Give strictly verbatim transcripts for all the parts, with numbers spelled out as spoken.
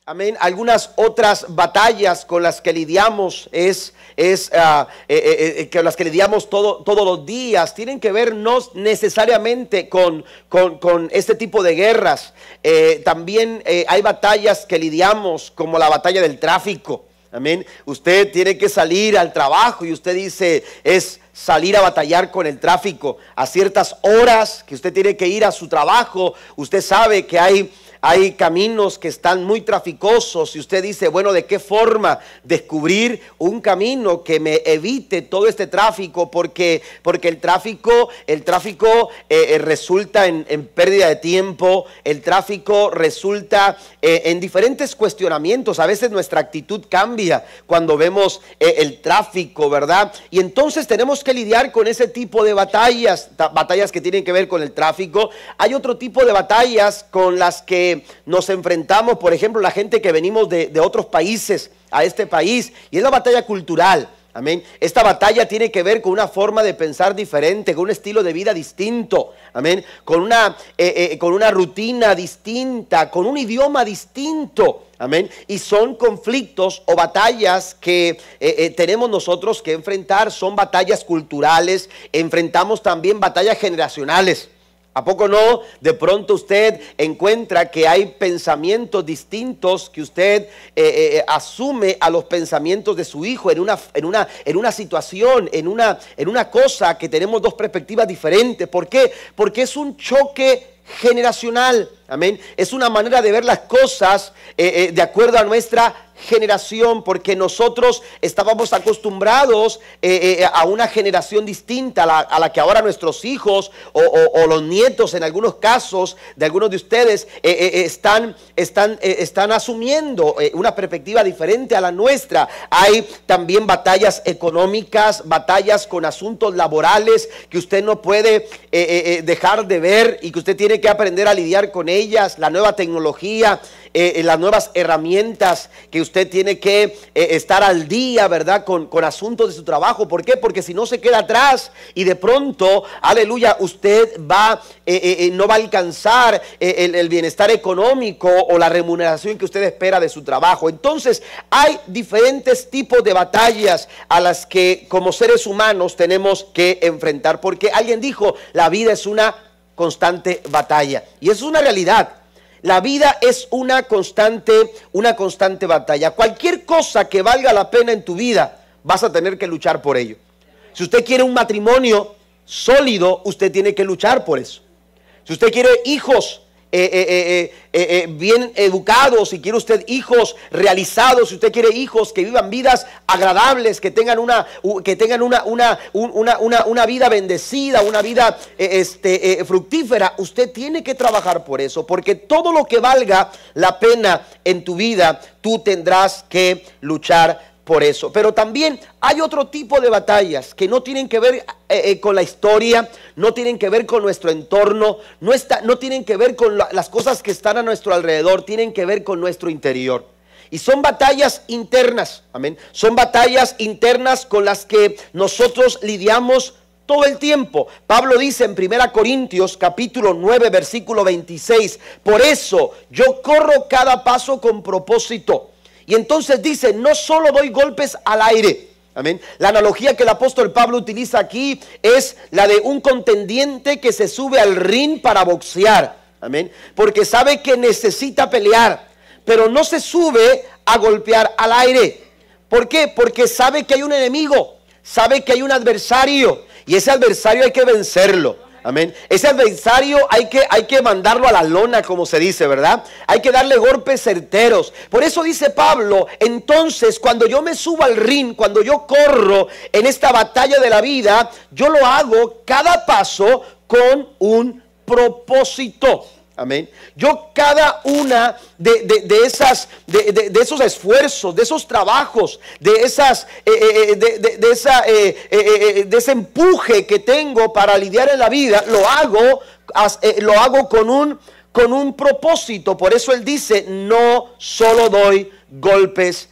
amén, algunas otras batallas con las que lidiamos es, es uh, eh, eh, con las que lidiamos todo, todos los días, tienen que ver no necesariamente con, con, con este tipo de guerras. Eh, también eh, hay batallas que lidiamos, como la batalla del tráfico. Amén. Usted tiene que salir al trabajo y usted dice, es salir a batallar con el tráfico. A ciertas horas que usted tiene que ir a su trabajo, usted sabe que hay, hay caminos que están muy traficosos y usted dice, bueno, ¿de qué forma descubrir un camino que me evite todo este tráfico? Porque, porque el tráfico, el tráfico eh, eh, resulta en, en pérdida de tiempo, el tráfico resulta eh, en diferentes cuestionamientos. A veces nuestra actitud cambia cuando vemos eh, el tráfico, ¿verdad? Y entonces tenemos que lidiar con ese tipo de batallas, batallas que tienen que ver con el tráfico. Hay otro tipo de batallas con las que nos enfrentamos, por ejemplo, la gente que venimos de, de otros países a este país, y es la batalla cultural. Amén. Esta batalla tiene que ver con una forma de pensar diferente, con un estilo de vida distinto. Amén. Con una, eh, eh, con una rutina distinta, con un idioma distinto. Amén. Y son conflictos o batallas que eh, eh, tenemos nosotros que enfrentar. Son batallas culturales. Enfrentamos también batallas generacionales. ¿A poco no? De pronto usted encuentra que hay pensamientos distintos que usted eh, eh, asume a los pensamientos de su hijo en una, en una, en una situación, en una, en una cosa que tenemos dos perspectivas diferentes. ¿Por qué? Porque es un choque generacional. Amén. Es una manera de ver las cosas eh, eh, de acuerdo a nuestra generación, porque nosotros estábamos acostumbrados eh, eh, a una generación distinta a la, a la que ahora nuestros hijos o, o, o los nietos, en algunos casos de algunos de ustedes, eh, eh, están, están, eh, están asumiendo eh, una perspectiva diferente a la nuestra. Hay también batallas económicas, batallas con asuntos laborales que usted no puede eh, eh, dejar de ver y que usted tiene que aprender a lidiar con ellas, la nueva tecnología, eh, las nuevas herramientas que usted tiene que eh, estar al día, ¿verdad? Con, con asuntos de su trabajo. ¿Por qué? Porque si no se queda atrás y de pronto, aleluya, usted va, eh, eh, no va a alcanzar eh, el, el bienestar económico o la remuneración que usted espera de su trabajo. Entonces, hay diferentes tipos de batallas a las que como seres humanos tenemos que enfrentar. Porque alguien dijo, la vida es una constante batalla. Y eso es una realidad. La vida es una constante, una constante batalla. Cualquier cosa que valga la pena en tu vida, vas a tener que luchar por ello. Si usted quiere un matrimonio sólido, usted tiene que luchar por eso. Si usted quiere hijos eh, eh, eh, eh, eh, bien educados, si quiere usted hijos realizados, si usted quiere hijos que vivan vidas agradables, que tengan una, que tengan una, una, una, una, una vida bendecida, una vida eh, este, eh, fructífera, usted tiene que trabajar por eso, porque todo lo que valga la pena en tu vida, tú tendrás que luchar por eso. Pero también hay otro tipo de batallas que no tienen que ver eh, eh, con la historia, no tienen que ver con nuestro entorno, no, está, no tienen que ver con la, las cosas que están a nuestro alrededor, tienen que ver con nuestro interior. Y son batallas internas, amén. Son batallas internas con las que nosotros lidiamos todo el tiempo. Pablo dice en primera Corintios capítulo nueve versículo veintiséis, por eso yo corro cada paso con propósito. Y entonces dice, no solo doy golpes al aire. Amén. La analogía que el apóstol Pablo utiliza aquí es la de un contendiente que se sube al ring para boxear. Amén. Porque sabe que necesita pelear, pero no se sube a golpear al aire. ¿Por qué? Porque sabe que hay un enemigo, sabe que hay un adversario y ese adversario hay que vencerlo. Amén. Ese adversario hay que, hay que mandarlo a la lona, como se dice, ¿verdad? Hay que darle golpes certeros. Por eso dice Pablo, entonces cuando yo me subo al ring, cuando yo corro en esta batalla de la vida, yo lo hago cada paso con un propósito. Amén. Yo cada una de, de, de esas, de, de, de esos esfuerzos, de esos trabajos, de esas, eh, eh, de, de, de esa, eh, eh, de ese empuje que tengo para lidiar en la vida, lo hago, eh, lo hago con un, con un propósito. Por eso él dice, no solo doy golpes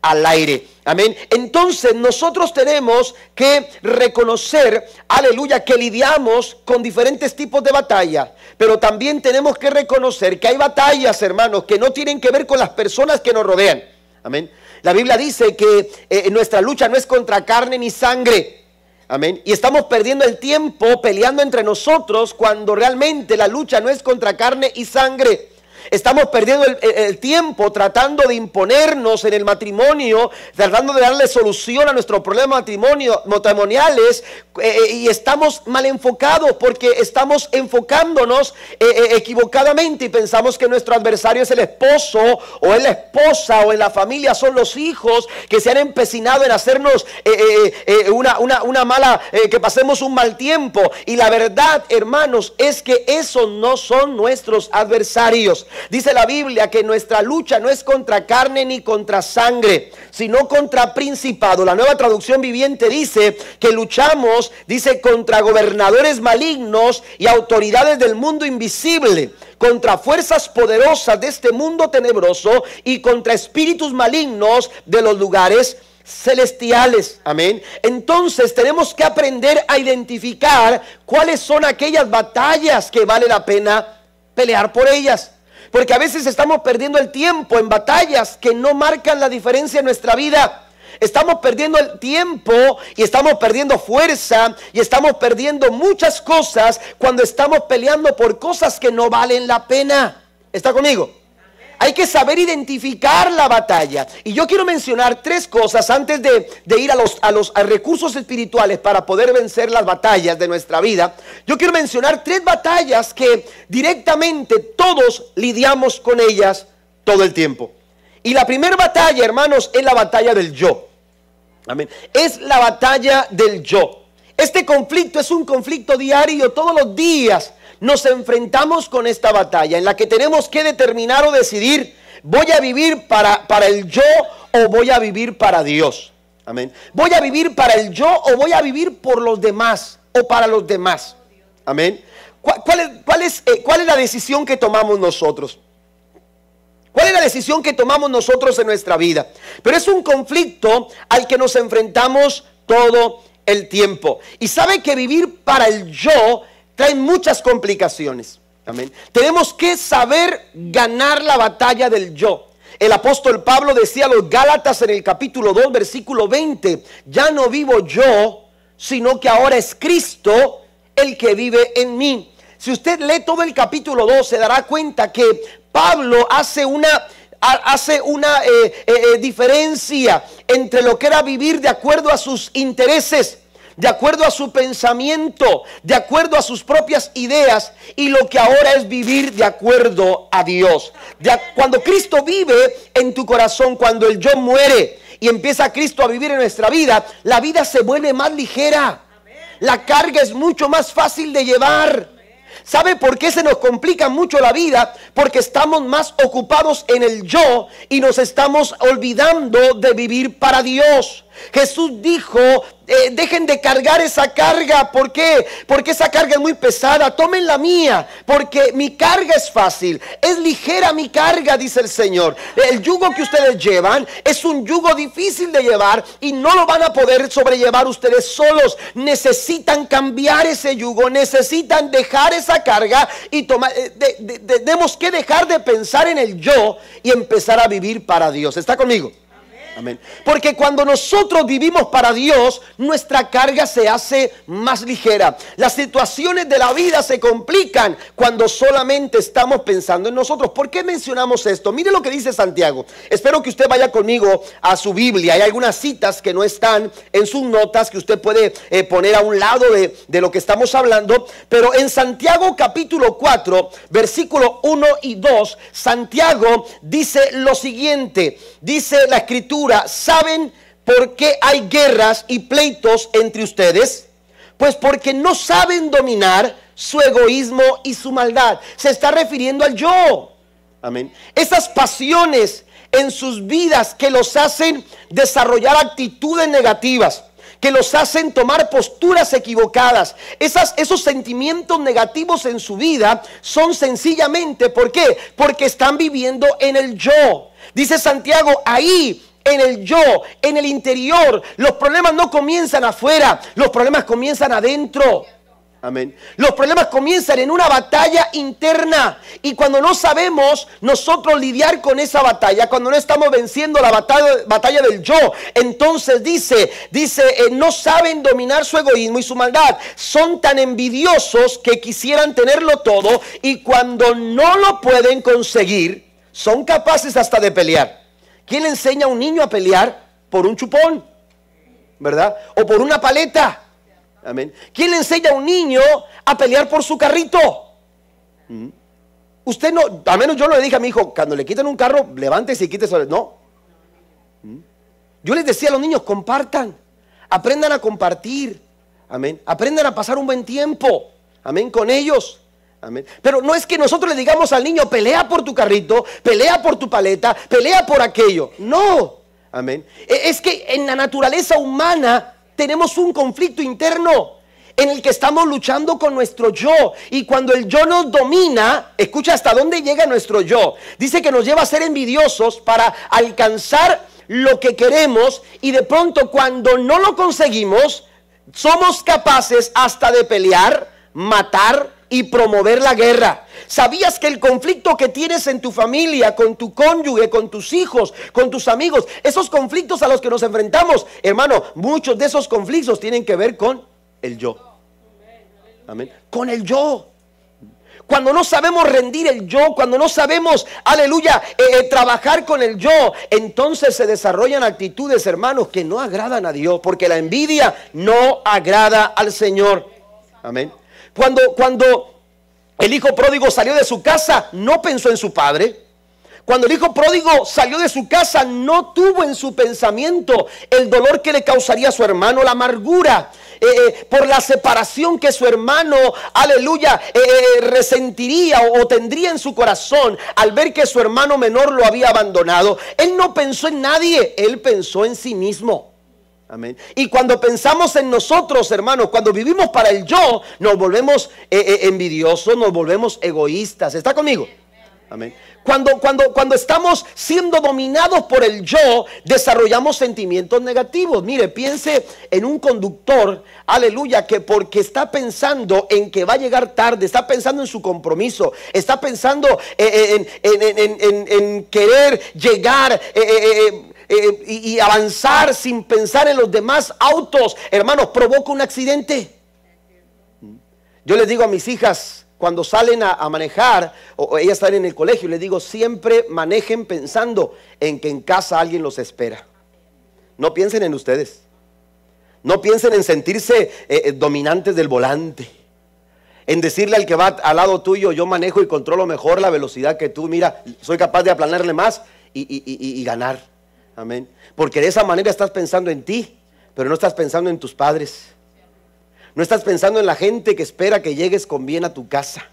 al aire. Amén. Entonces nosotros tenemos que reconocer, aleluya, que lidiamos con diferentes tipos de batallas, pero también tenemos que reconocer que hay batallas, hermanos, que no tienen que ver con las personas que nos rodean. Amén. La Biblia dice que eh, nuestra lucha no es contra carne ni sangre. Amén. Y estamos perdiendo el tiempo peleando entre nosotros cuando realmente la lucha no es contra carne y sangre. Estamos perdiendo el, el, el tiempo tratando de imponernos en el matrimonio, tratando de darle solución a nuestros problemas matrimonio, matrimoniales, eh, y estamos mal enfocados porque estamos enfocándonos eh, eh, equivocadamente y pensamos que nuestro adversario es el esposo o es la esposa o en la familia son los hijos que se han empecinado en hacernos eh, eh, eh, una, una, una mala, eh, que pasemos un mal tiempo. Y la verdad, hermanos, es que esos no son nuestros adversarios. Dice la Biblia que nuestra lucha no es contra carne ni contra sangre, sino contra principado. La Nueva Traducción Viviente dice que luchamos, dice, contra gobernadores malignos y autoridades del mundo invisible, contra fuerzas poderosas de este mundo tenebroso y contra espíritus malignos de los lugares celestiales. Amén. Entonces tenemos que aprender a identificar cuáles son aquellas batallas que vale la pena pelear por ellas. Porque a veces estamos perdiendo el tiempo en batallas que no marcan la diferencia en nuestra vida. Estamos perdiendo el tiempo y estamos perdiendo fuerza y estamos perdiendo muchas cosas cuando estamos peleando por cosas que no valen la pena. ¿Está conmigo? Hay que saber identificar la batalla. Y yo quiero mencionar tres cosas antes de, de ir a los, a los a recursos espirituales para poder vencer las batallas de nuestra vida. Yo quiero mencionar tres batallas que directamente todos lidiamos con ellas todo el tiempo. Y la primera batalla, hermanos, es la batalla del yo. Amén. Es la batalla del yo. Este conflicto es un conflicto diario, todos los días. Nos enfrentamos con esta batalla en la que tenemos que determinar o decidir, ¿voy a vivir para, para el yo o voy a vivir para Dios? Amén. ¿Voy a vivir para el yo o voy a vivir por los demás o para los demás? Amén. ¿Cuál, cuál, es, cuál, es, eh, ¿Cuál es la decisión que tomamos nosotros? ¿Cuál es la decisión que tomamos nosotros en nuestra vida? Pero es un conflicto al que nos enfrentamos todo el tiempo. Y sabe que vivir para el yo trae muchas complicaciones. Amén. Tenemos que saber ganar la batalla del yo. El apóstol Pablo decía a los Gálatas en el capítulo dos, versículo veinte: ya no vivo yo, sino que ahora es Cristo el que vive en mí. Si usted lee todo el capítulo dos, se dará cuenta que Pablo hace una, hace una eh, eh, diferencia entre lo que era vivir de acuerdo a sus intereses, de acuerdo a su pensamiento, de acuerdo a sus propias ideas, y lo que ahora es vivir de acuerdo a Dios. De a, cuando Cristo vive en tu corazón, cuando el yo muere y empieza Cristo a vivir en nuestra vida, la vida se vuelve más ligera. La carga es mucho más fácil de llevar. ¿Sabe por qué se nos complica mucho la vida? Porque estamos más ocupados en el yo y nos estamos olvidando de vivir para Dios. Jesús dijo, eh, dejen de cargar esa carga. ¿Por qué? Porque esa carga es muy pesada. Tomen la mía, porque mi carga es fácil. Es ligera mi carga, dice el Señor. El yugo que ustedes llevan es un yugo difícil de llevar y no lo van a poder sobrellevar ustedes solos. Necesitan cambiar ese yugo, necesitan dejar esa carga y tomar. De, de, de, tenemos que dejar de pensar en el yo y empezar a vivir para Dios. ¿Está conmigo? Amén. Porque cuando nosotros vivimos para Dios, nuestra carga se hace más ligera. Las situaciones de la vida se complican cuando solamente estamos pensando en nosotros. ¿Por qué mencionamos esto? Mire lo que dice Santiago. Espero que usted vaya conmigo a su Biblia. Hay algunas citas que no están en sus notas que usted puede eh, poner a un lado de, de lo que estamos hablando. Pero en Santiago capítulo cuatro, versículo uno y dos, Santiago dice lo siguiente. Dice la Escritura: ¿saben por qué hay guerras y pleitos entre ustedes? Pues porque no saben dominar su egoísmo y su maldad. Se está refiriendo al yo. Amén. Esas pasiones en sus vidas que los hacen desarrollar actitudes negativas, que los hacen tomar posturas equivocadas. Esas, esos sentimientos negativos en su vida son sencillamente, ¿por qué? Porque están viviendo en el yo. Dice Santiago, ahí en el yo, en el interior. Los problemas no comienzan afuera, los problemas comienzan adentro. Amén. Los problemas comienzan en una batalla interna, y cuando no sabemos nosotros lidiar con esa batalla, cuando no estamos venciendo la batalla, batalla del yo, entonces dice, dice, eh, no saben dominar su egoísmo y su maldad. Son tan envidiosos que quisieran tenerlo todo, y cuando no lo pueden conseguir, son capaces hasta de pelear. ¿Quién le enseña a un niño a pelear? Por un chupón, ¿verdad? O por una paleta. Amén. ¿Quién le enseña a un niño a pelear por su carrito? ¿Mm? Usted no, al menos yo no le dije a mi hijo, cuando le quiten un carro, levántese y quítese. No. ¿Mm? Yo les decía a los niños, compartan, aprendan a compartir. Amén. Aprendan a pasar un buen tiempo. Amén. Con ellos. Amén. Pero no es que nosotros le digamos al niño, pelea por tu carrito, pelea por tu paleta, pelea por aquello. No. Amén. Es que en la naturaleza humana tenemos un conflicto interno en el que estamos luchando con nuestro yo, y cuando el yo nos domina, escucha hasta dónde llega nuestro yo. Dice que nos lleva a ser envidiosos para alcanzar lo que queremos, y de pronto cuando no lo conseguimos, somos capaces hasta de pelear, matar y promover la guerra. ¿Sabías que el conflicto que tienes en tu familia, con tu cónyuge, con tus hijos, con tus amigos, esos conflictos a los que nos enfrentamos, hermano, muchos de esos conflictos tienen que ver con el yo? Amén. Con el yo. Cuando no sabemos rendir el yo, cuando no sabemos, aleluya, eh, eh, trabajar con el yo, entonces se desarrollan actitudes, hermanos, que no agradan a Dios, porque la envidia no agrada al Señor. Amén. Cuando, cuando el hijo pródigo salió de su casa, no pensó en su padre. Cuando el hijo pródigo salió de su casa, no tuvo en su pensamiento el dolor que le causaría a su hermano, la amargura eh, eh, por la separación que su hermano, aleluya, eh, eh, resentiría o, o tendría en su corazón al ver que su hermano menor lo había abandonado. Él no pensó en nadie, él pensó en sí mismo. Amén. Y cuando pensamos en nosotros, hermanos, cuando vivimos para el yo, nos volvemos eh, eh, envidiosos, nos volvemos egoístas. ¿Está conmigo? Amén. Cuando, cuando, cuando estamos siendo dominados por el yo, desarrollamos sentimientos negativos. Mire, piense en un conductor, aleluya, que porque está pensando en que va a llegar tarde, está pensando en su compromiso, está pensando en, en, en, en, en, en querer llegar eh, eh, eh, y, y avanzar sin pensar en los demás autos, hermanos, provoca un accidente. Yo les digo a mis hijas, cuando salen a, a manejar, o, o ellas están en el colegio, les digo, siempre manejen pensando en que en casa alguien los espera. No piensen en ustedes. No piensen en sentirse eh, dominantes del volante, en decirle al que va al lado tuyo, yo manejo y controlo mejor la velocidad que tú, mira, soy capaz de aplanarle más y, y, y, y ganar. Amén. Porque de esa manera estás pensando en ti, pero no estás pensando en tus padres. No estás pensando en la gente que espera que llegues con bien a tu casa.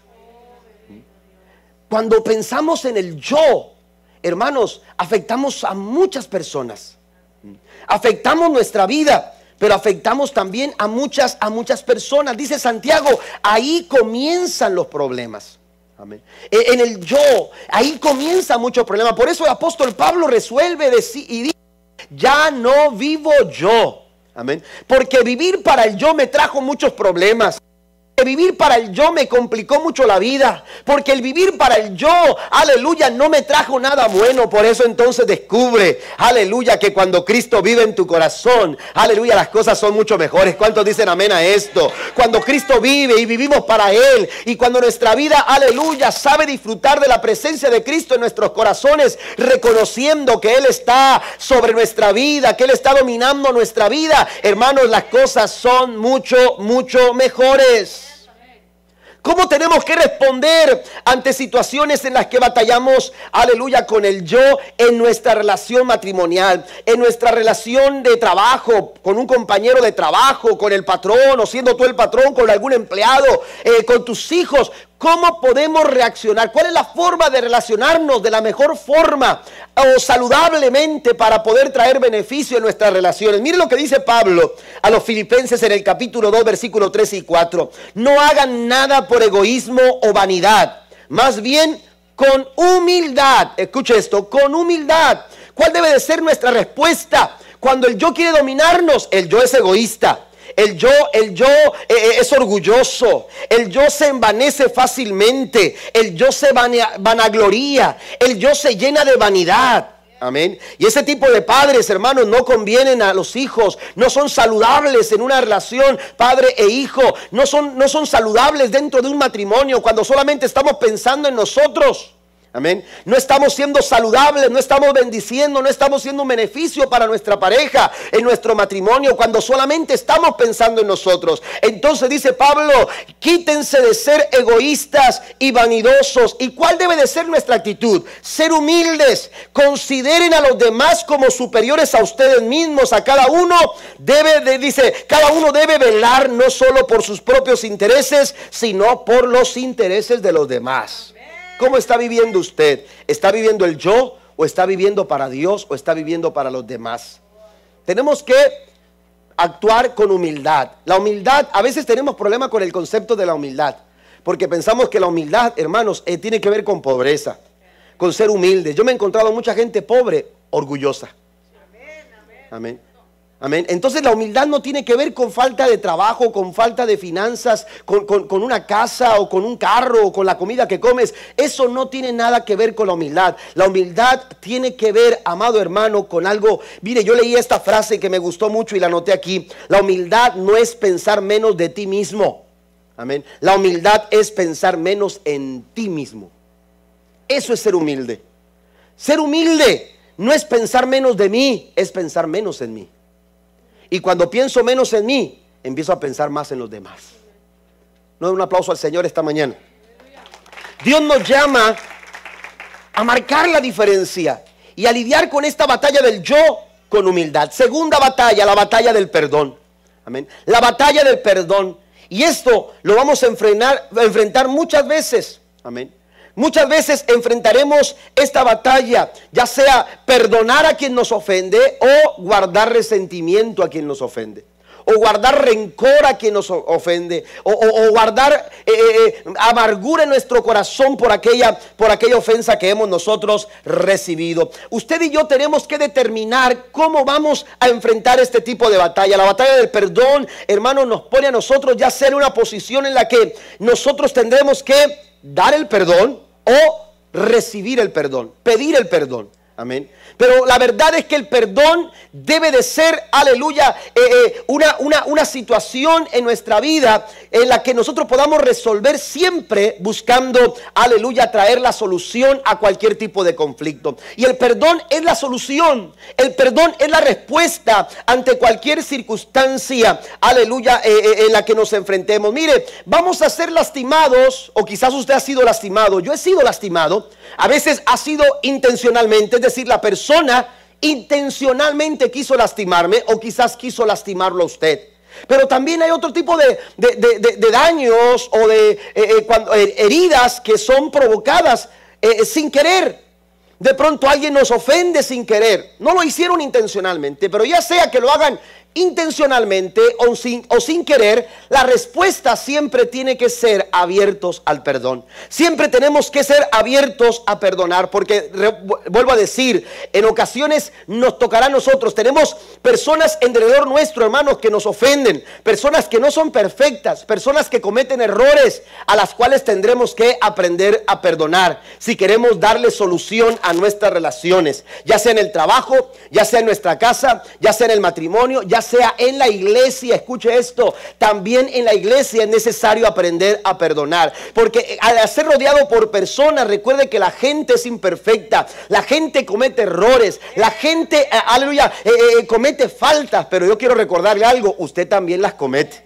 Cuando pensamos en el yo, hermanos, afectamos a muchas personas. Afectamos nuestra vida, pero afectamos también a muchas, a muchas personas. Dice Santiago, ahí comienzan los problemas. Amén. En el yo, ahí comienza mucho problema. Por eso el apóstol Pablo resuelve decir, y dice, ya no vivo yo. Amén. Porque vivir para el yo me trajo muchos problemas. Vivir para el yo me complicó mucho la vida, porque el vivir para el yo, aleluya, no me trajo nada bueno. Por eso entonces descubre, aleluya, que cuando Cristo vive en tu corazón, aleluya, las cosas son mucho mejores. ¿Cuántos dicen amén a esto? Cuando Cristo vive y vivimos para Él, y cuando nuestra vida, aleluya, sabe disfrutar de la presencia de Cristo en nuestros corazones, reconociendo que Él está sobre nuestra vida, que Él está dominando nuestra vida, hermanos, las cosas son mucho, mucho mejores. ¿Cómo tenemos que responder ante situaciones en las que batallamos, aleluya, con el yo en nuestra relación matrimonial, en nuestra relación de trabajo, con un compañero de trabajo, con el patrón, o siendo tú el patrón, con algún empleado, eh, con tus hijos? ¿Cómo podemos reaccionar? ¿Cuál es la forma de relacionarnos de la mejor forma o saludablemente para poder traer beneficio en nuestras relaciones? Mire lo que dice Pablo a los Filipenses en el capítulo dos, versículos tres y cuatro. No hagan nada por egoísmo o vanidad, más bien con humildad. Escuche esto, con humildad. ¿Cuál debe de ser nuestra respuesta? Cuando el yo quiere dominarnos, el yo es egoísta. El yo, el yo eh, es orgulloso. El yo se envanece fácilmente. El yo se vanagloria. El yo se llena de vanidad. Amén. Y ese tipo de padres, hermanos, no convienen a los hijos. No son saludables en una relación padre e hijo. No son, no son saludables dentro de un matrimonio cuando solamente estamos pensando en nosotros. Amén. No estamos siendo saludables, no estamos bendiciendo, no estamos siendo un beneficio para nuestra pareja en nuestro matrimonio cuando solamente estamos pensando en nosotros. Entonces dice Pablo, quítense de ser egoístas y vanidosos. ¿Y cuál debe de ser nuestra actitud? Ser humildes. Consideren a los demás como superiores a ustedes mismos. A cada uno debe de, dice, cada uno debe velar no solo por sus propios intereses, sino por los intereses de los demás. ¿Cómo está viviendo usted? ¿Está viviendo el yo o está viviendo para Dios o está viviendo para los demás? Tenemos que actuar con humildad. La humildad, a veces tenemos problemas con el concepto de la humildad, porque pensamos que la humildad, hermanos, eh, tiene que ver con pobreza, con ser humilde. Yo me he encontrado mucha gente pobre, orgullosa. Amén. Amén. Entonces la humildad no tiene que ver con falta de trabajo, con falta de finanzas, con, con, con una casa o con un carro o con la comida que comes. Eso no tiene nada que ver con la humildad. La humildad tiene que ver, amado hermano, con algo. Mire, yo leí esta frase que me gustó mucho y la anoté aquí. La humildad no es pensar menos de ti mismo. Amén. La humildad es pensar menos en ti mismo. Eso es ser humilde. Ser humilde no es pensar menos de mí, es pensar menos en mí. Y cuando pienso menos en mí, empiezo a pensar más en los demás. No, un aplauso al Señor esta mañana. Dios nos llama a marcar la diferencia y a lidiar con esta batalla del yo con humildad. Segunda batalla, la batalla del perdón. Amén. La batalla del perdón. Y esto lo vamos a enfrentar, a enfrentar muchas veces. Amén. Muchas veces enfrentaremos esta batalla, ya sea perdonar a quien nos ofende o guardar resentimiento a quien nos ofende, o guardar rencor a quien nos ofende, o, o, o guardar eh, eh, amargura en nuestro corazón por aquella, por aquella ofensa que hemos nosotros recibido. Usted y yo tenemos que determinar cómo vamos a enfrentar este tipo de batalla. La batalla del perdón, hermano, nos pone a nosotros ya ser una posición en la que nosotros tendremos que dar el perdón o recibir el perdón, pedir el perdón. Amén. Pero la verdad es que el perdón debe de ser, aleluya, eh, eh, una, una, una situación en nuestra vida en la que nosotros podamos resolver siempre buscando, aleluya, traer la solución a cualquier tipo de conflicto. Y el perdón es la solución, el perdón es la respuesta ante cualquier circunstancia, aleluya, eh, eh, en la que nos enfrentemos. Mire, vamos a ser lastimados, o quizás usted ha sido lastimado, yo he sido lastimado, a veces ha sido intencionalmente. Es decir, la persona intencionalmente quiso lastimarme o quizás quiso lastimarlo a usted. Pero también hay otro tipo de, de, de, de, de daños o de eh, eh, cuando, eh, heridas que son provocadas eh, sin querer. De pronto alguien nos ofende sin querer. No lo hicieron intencionalmente, pero ya sea que lo hagan intencionalmente o sin, o sin querer, la respuesta siempre tiene que ser abiertos al perdón. Siempre tenemos que ser abiertos a perdonar, porque re, vuelvo a decir, en ocasiones nos tocará a nosotros. Tenemos personas alrededor nuestro, hermanos, que nos ofenden, personas que no son perfectas, personas que cometen errores a las cuales tendremos que aprender a perdonar si queremos darle solución a nuestras relaciones, ya sea en el trabajo, ya sea en nuestra casa, ya sea en el matrimonio, ya sea en la iglesia. Escuche esto, también en la iglesia es necesario aprender a perdonar, porque al ser rodeado por personas, recuerde que la gente es imperfecta, la gente comete errores, la gente, aleluya, eh, eh, comete faltas, pero yo quiero recordarle algo, usted también las comete.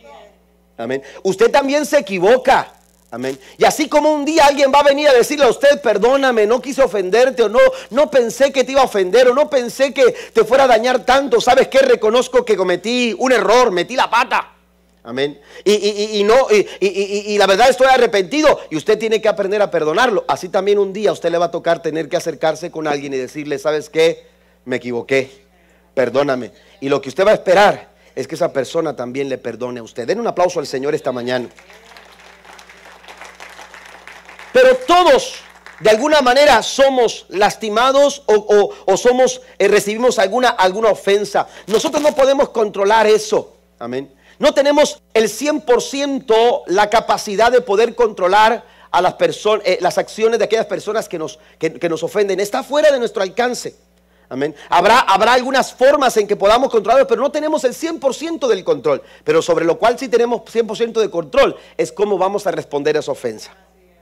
Amén. Usted también se equivoca. Amén. Y así como un día alguien va a venir a decirle a usted, perdóname, no quise ofenderte, o no, no pensé que te iba a ofender, o no pensé que te fuera a dañar tanto. ¿Sabes qué? Reconozco que cometí un error, metí la pata. Amén. Y, y, y, no, y, y, y, y la verdad estoy arrepentido. Y usted tiene que aprender a perdonarlo. Así también un día a usted le va a tocar tener que acercarse con alguien y decirle, ¿sabes qué? Me equivoqué, perdóname. Y lo que usted va a esperar es que esa persona también le perdone a usted. Den un aplauso al Señor esta mañana. Pero todos de alguna manera somos lastimados o, o, o somos, eh, recibimos alguna, alguna ofensa. Nosotros no podemos controlar eso. Amén. No tenemos el cien por ciento la capacidad de poder controlar a las personas, eh, las acciones de aquellas personas que nos, que, que nos ofenden. Está fuera de nuestro alcance. Amén. Habrá, habrá algunas formas en que podamos controlarlo, pero no tenemos el cien por ciento del control. Pero sobre lo cual sí tenemos cien por ciento de control es cómo vamos a responder a esa ofensa.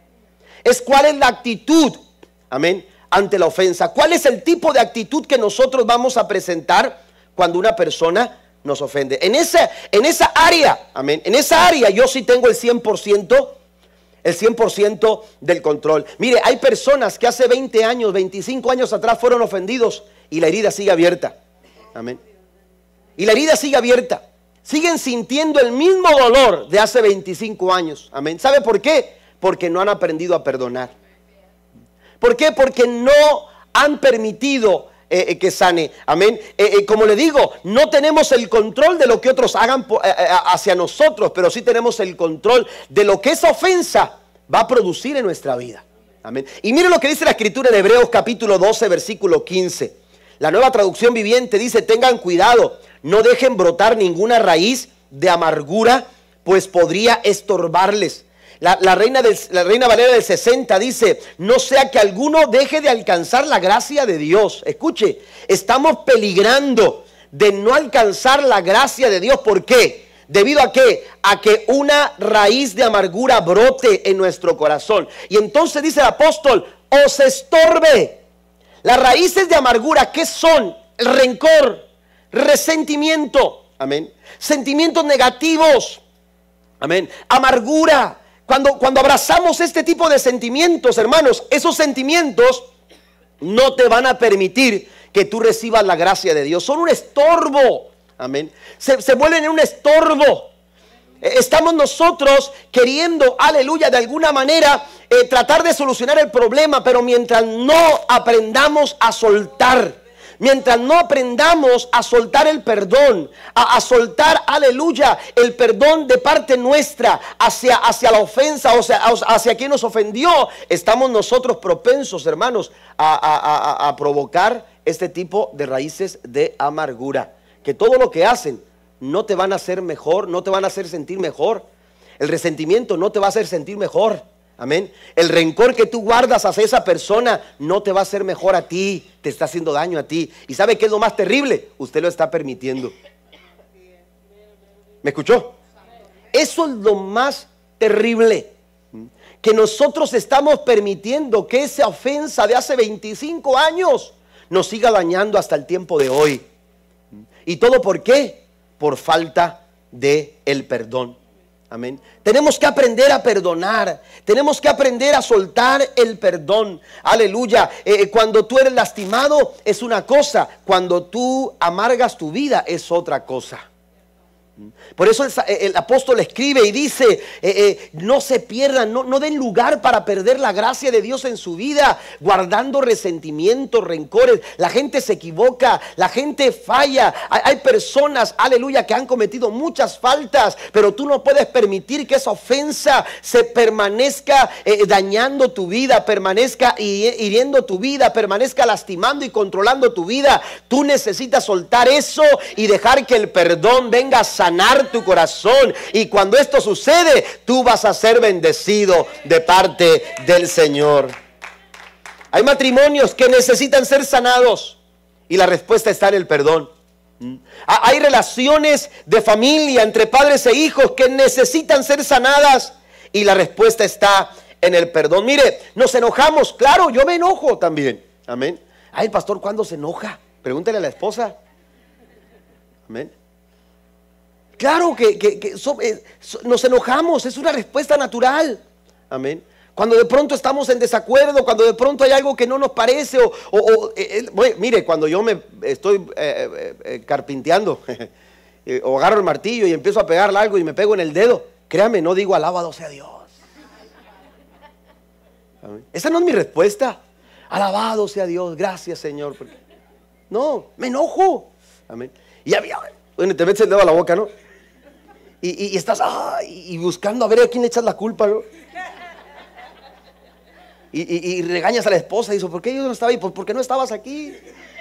Es cuál es la actitud, amén, ante la ofensa. ¿Cuál es el tipo de actitud que nosotros vamos a presentar cuando una persona nos ofende? En esa, en esa área, amén, en esa área yo sí tengo el cien por ciento, el cien por ciento del control. Mire, hay personas que hace veinte años, veinticinco años atrás fueron ofendidos y la herida sigue abierta. Amén. Y la herida sigue abierta. Siguen sintiendo el mismo dolor de hace veinticinco años. Amén. ¿Sabe por qué? Porque no han aprendido a perdonar. ¿Por qué? Porque no han permitido eh, eh, que sane. Amén. Eh, eh, como le digo, no tenemos el control de lo que otros hagan por, eh, eh, hacia nosotros, pero sí tenemos el control de lo que esa ofensa va a producir en nuestra vida. Amén. Y mire lo que dice la escritura en Hebreos capítulo doce, versículo quince. La Nueva Traducción Viviente dice: tengan cuidado, no dejen brotar ninguna raíz de amargura, pues podría estorbarles. La, la, reina del, la Reina Valera del sesenta dice: no sea que alguno deje de alcanzar la gracia de Dios. Escuche, estamos peligrando de no alcanzar la gracia de Dios. ¿Por qué? ¿Debido a qué? A que una raíz de amargura brote en nuestro corazón. Y entonces dice el apóstol: os estorbe. Las raíces de amargura, ¿qué son? El rencor, resentimiento, amén, sentimientos negativos, amén, amargura. Cuando, cuando abrazamos este tipo de sentimientos, hermanos, esos sentimientos no te van a permitir que tú recibas la gracia de Dios. Son un estorbo, amén. Se, se vuelven en un estorbo. Estamos nosotros queriendo, aleluya, de alguna manera eh, tratar de solucionar el problema, pero mientras no aprendamos a soltar, mientras no aprendamos a soltar el perdón, a, a soltar, aleluya, el perdón de parte nuestra hacia, hacia la ofensa, o sea, hacia quien nos ofendió, estamos nosotros propensos, hermanos, a, a, a, a provocar este tipo de raíces de amargura, que todo lo que hacen no te van a hacer mejor, no te van a hacer sentir mejor. El resentimiento no te va a hacer sentir mejor. Amén. El rencor que tú guardas hacia esa persona no te va a hacer mejor a ti, te está haciendo daño a ti. ¿Y sabe qué es lo más terrible? Usted lo está permitiendo. ¿Me escuchó? Eso es lo más terrible, que nosotros estamos permitiendo que esa ofensa de hace veinticinco años nos siga dañando hasta el tiempo de hoy. ¿Y todo por qué? Por falta de el perdón. Amén. Tenemos que aprender a perdonar. Tenemos que aprender a soltar el perdón. Aleluya. Eh, cuando tú eres lastimado es una cosa. Cuando tú amargas tu vida es otra cosa. Por eso el, el apóstol escribe y dice, eh, eh, no se pierdan, no, no den lugar para perder la gracia de Dios en su vida, guardando resentimientos, rencores. La gente se equivoca, la gente falla. Hay, hay personas, aleluya, que han cometido muchas faltas, pero tú no puedes permitir que esa ofensa se permanezca eh, dañando tu vida, permanezca hiriendo tu vida, permanezca lastimando y controlando tu vida. Tú necesitas soltar eso y dejar que el perdón venga a sanar tu corazón, y cuando esto sucede tú vas a ser bendecido de parte del Señor. Hay matrimonios que necesitan ser sanados y la respuesta está en el perdón. Hay relaciones de familia entre padres e hijos que necesitan ser sanadas y la respuesta está en el perdón. Mire, nos enojamos, claro, yo me enojo también. Amén. Ay, pastor, ¿cuándo se enoja? Pregúntale a la esposa. Amén. Claro que, que, que so, eh, so, nos enojamos, es una respuesta natural. Amén. Cuando de pronto estamos en desacuerdo, cuando de pronto hay algo que no nos parece, o, o, o eh, eh, mire, cuando yo me estoy eh, eh, eh, carpinteando, eh, o agarro el martillo y empiezo a pegarle algo y me pego en el dedo, créame, no digo alabado sea Dios. Amén. Esa no es mi respuesta. Alabado sea Dios, gracias Señor. Porque... no, me enojo. Amén. Y había, bueno, te metes el dedo a la boca, ¿no? Y, y, y estás ay, y buscando a ver a quién le echas la culpa, ¿no? Y, y, y regañas a la esposa y dices, ¿por qué yo no estaba ahí? Pues porque no estabas aquí.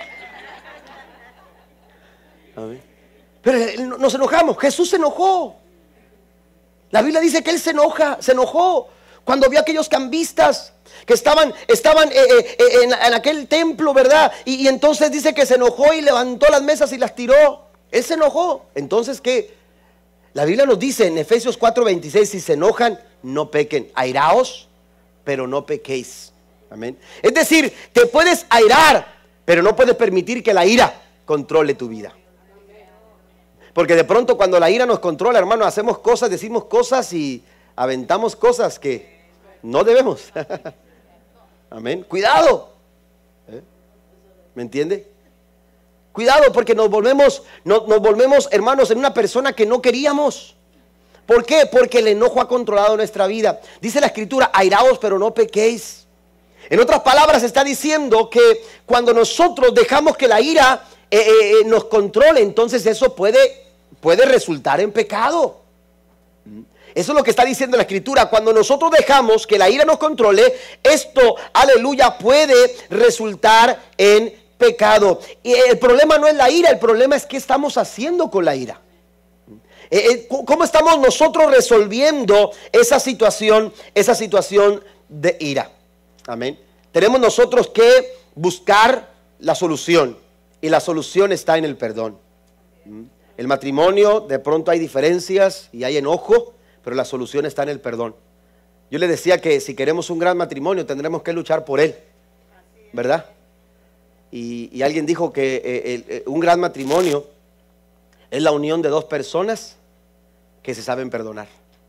Amén. Pero nos enojamos. Jesús se enojó. La Biblia dice que Él se enoja, se enojó cuando vio a aquellos cambistas que estaban, estaban eh, eh, en, en aquel templo, ¿verdad? Y, y entonces dice que se enojó y levantó las mesas y las tiró. Él se enojó. Entonces, ¿qué? La Biblia nos dice en Efesios cuatro veintiséis, si se enojan, no pequen. Airaos, pero no pequéis. Amén. Es decir, te puedes airar, pero no puedes permitir que la ira controle tu vida. Porque de pronto cuando la ira nos controla, hermano, hacemos cosas, decimos cosas y aventamos cosas que no debemos. Amén. Cuidado. ¿Eh? ¿Me entiende? Cuidado, porque nos volvemos, nos, nos volvemos, hermanos, en una persona que no queríamos. ¿Por qué? Porque el enojo ha controlado nuestra vida. Dice la Escritura, airaos, pero no pequéis. En otras palabras, está diciendo que cuando nosotros dejamos que la ira eh, eh, nos controle, entonces eso puede puede resultar en pecado. Eso es lo que está diciendo la Escritura. Cuando nosotros dejamos que la ira nos controle, esto, aleluya, puede resultar en pecado. Y el problema no es la ira, el problema es qué estamos haciendo con la ira. ¿Cómo estamos nosotros resolviendo esa situación, esa situación de ira? Amén. Tenemos nosotros que buscar la solución, y la solución está en el perdón. El matrimonio, de pronto hay diferencias y hay enojo, pero la solución está en el perdón. Yo le decía que si queremos un gran matrimonio tendremos que luchar por él, ¿verdad? Y, y alguien dijo que eh, el, eh, un gran matrimonio es la unión de dos personas que se saben perdonar.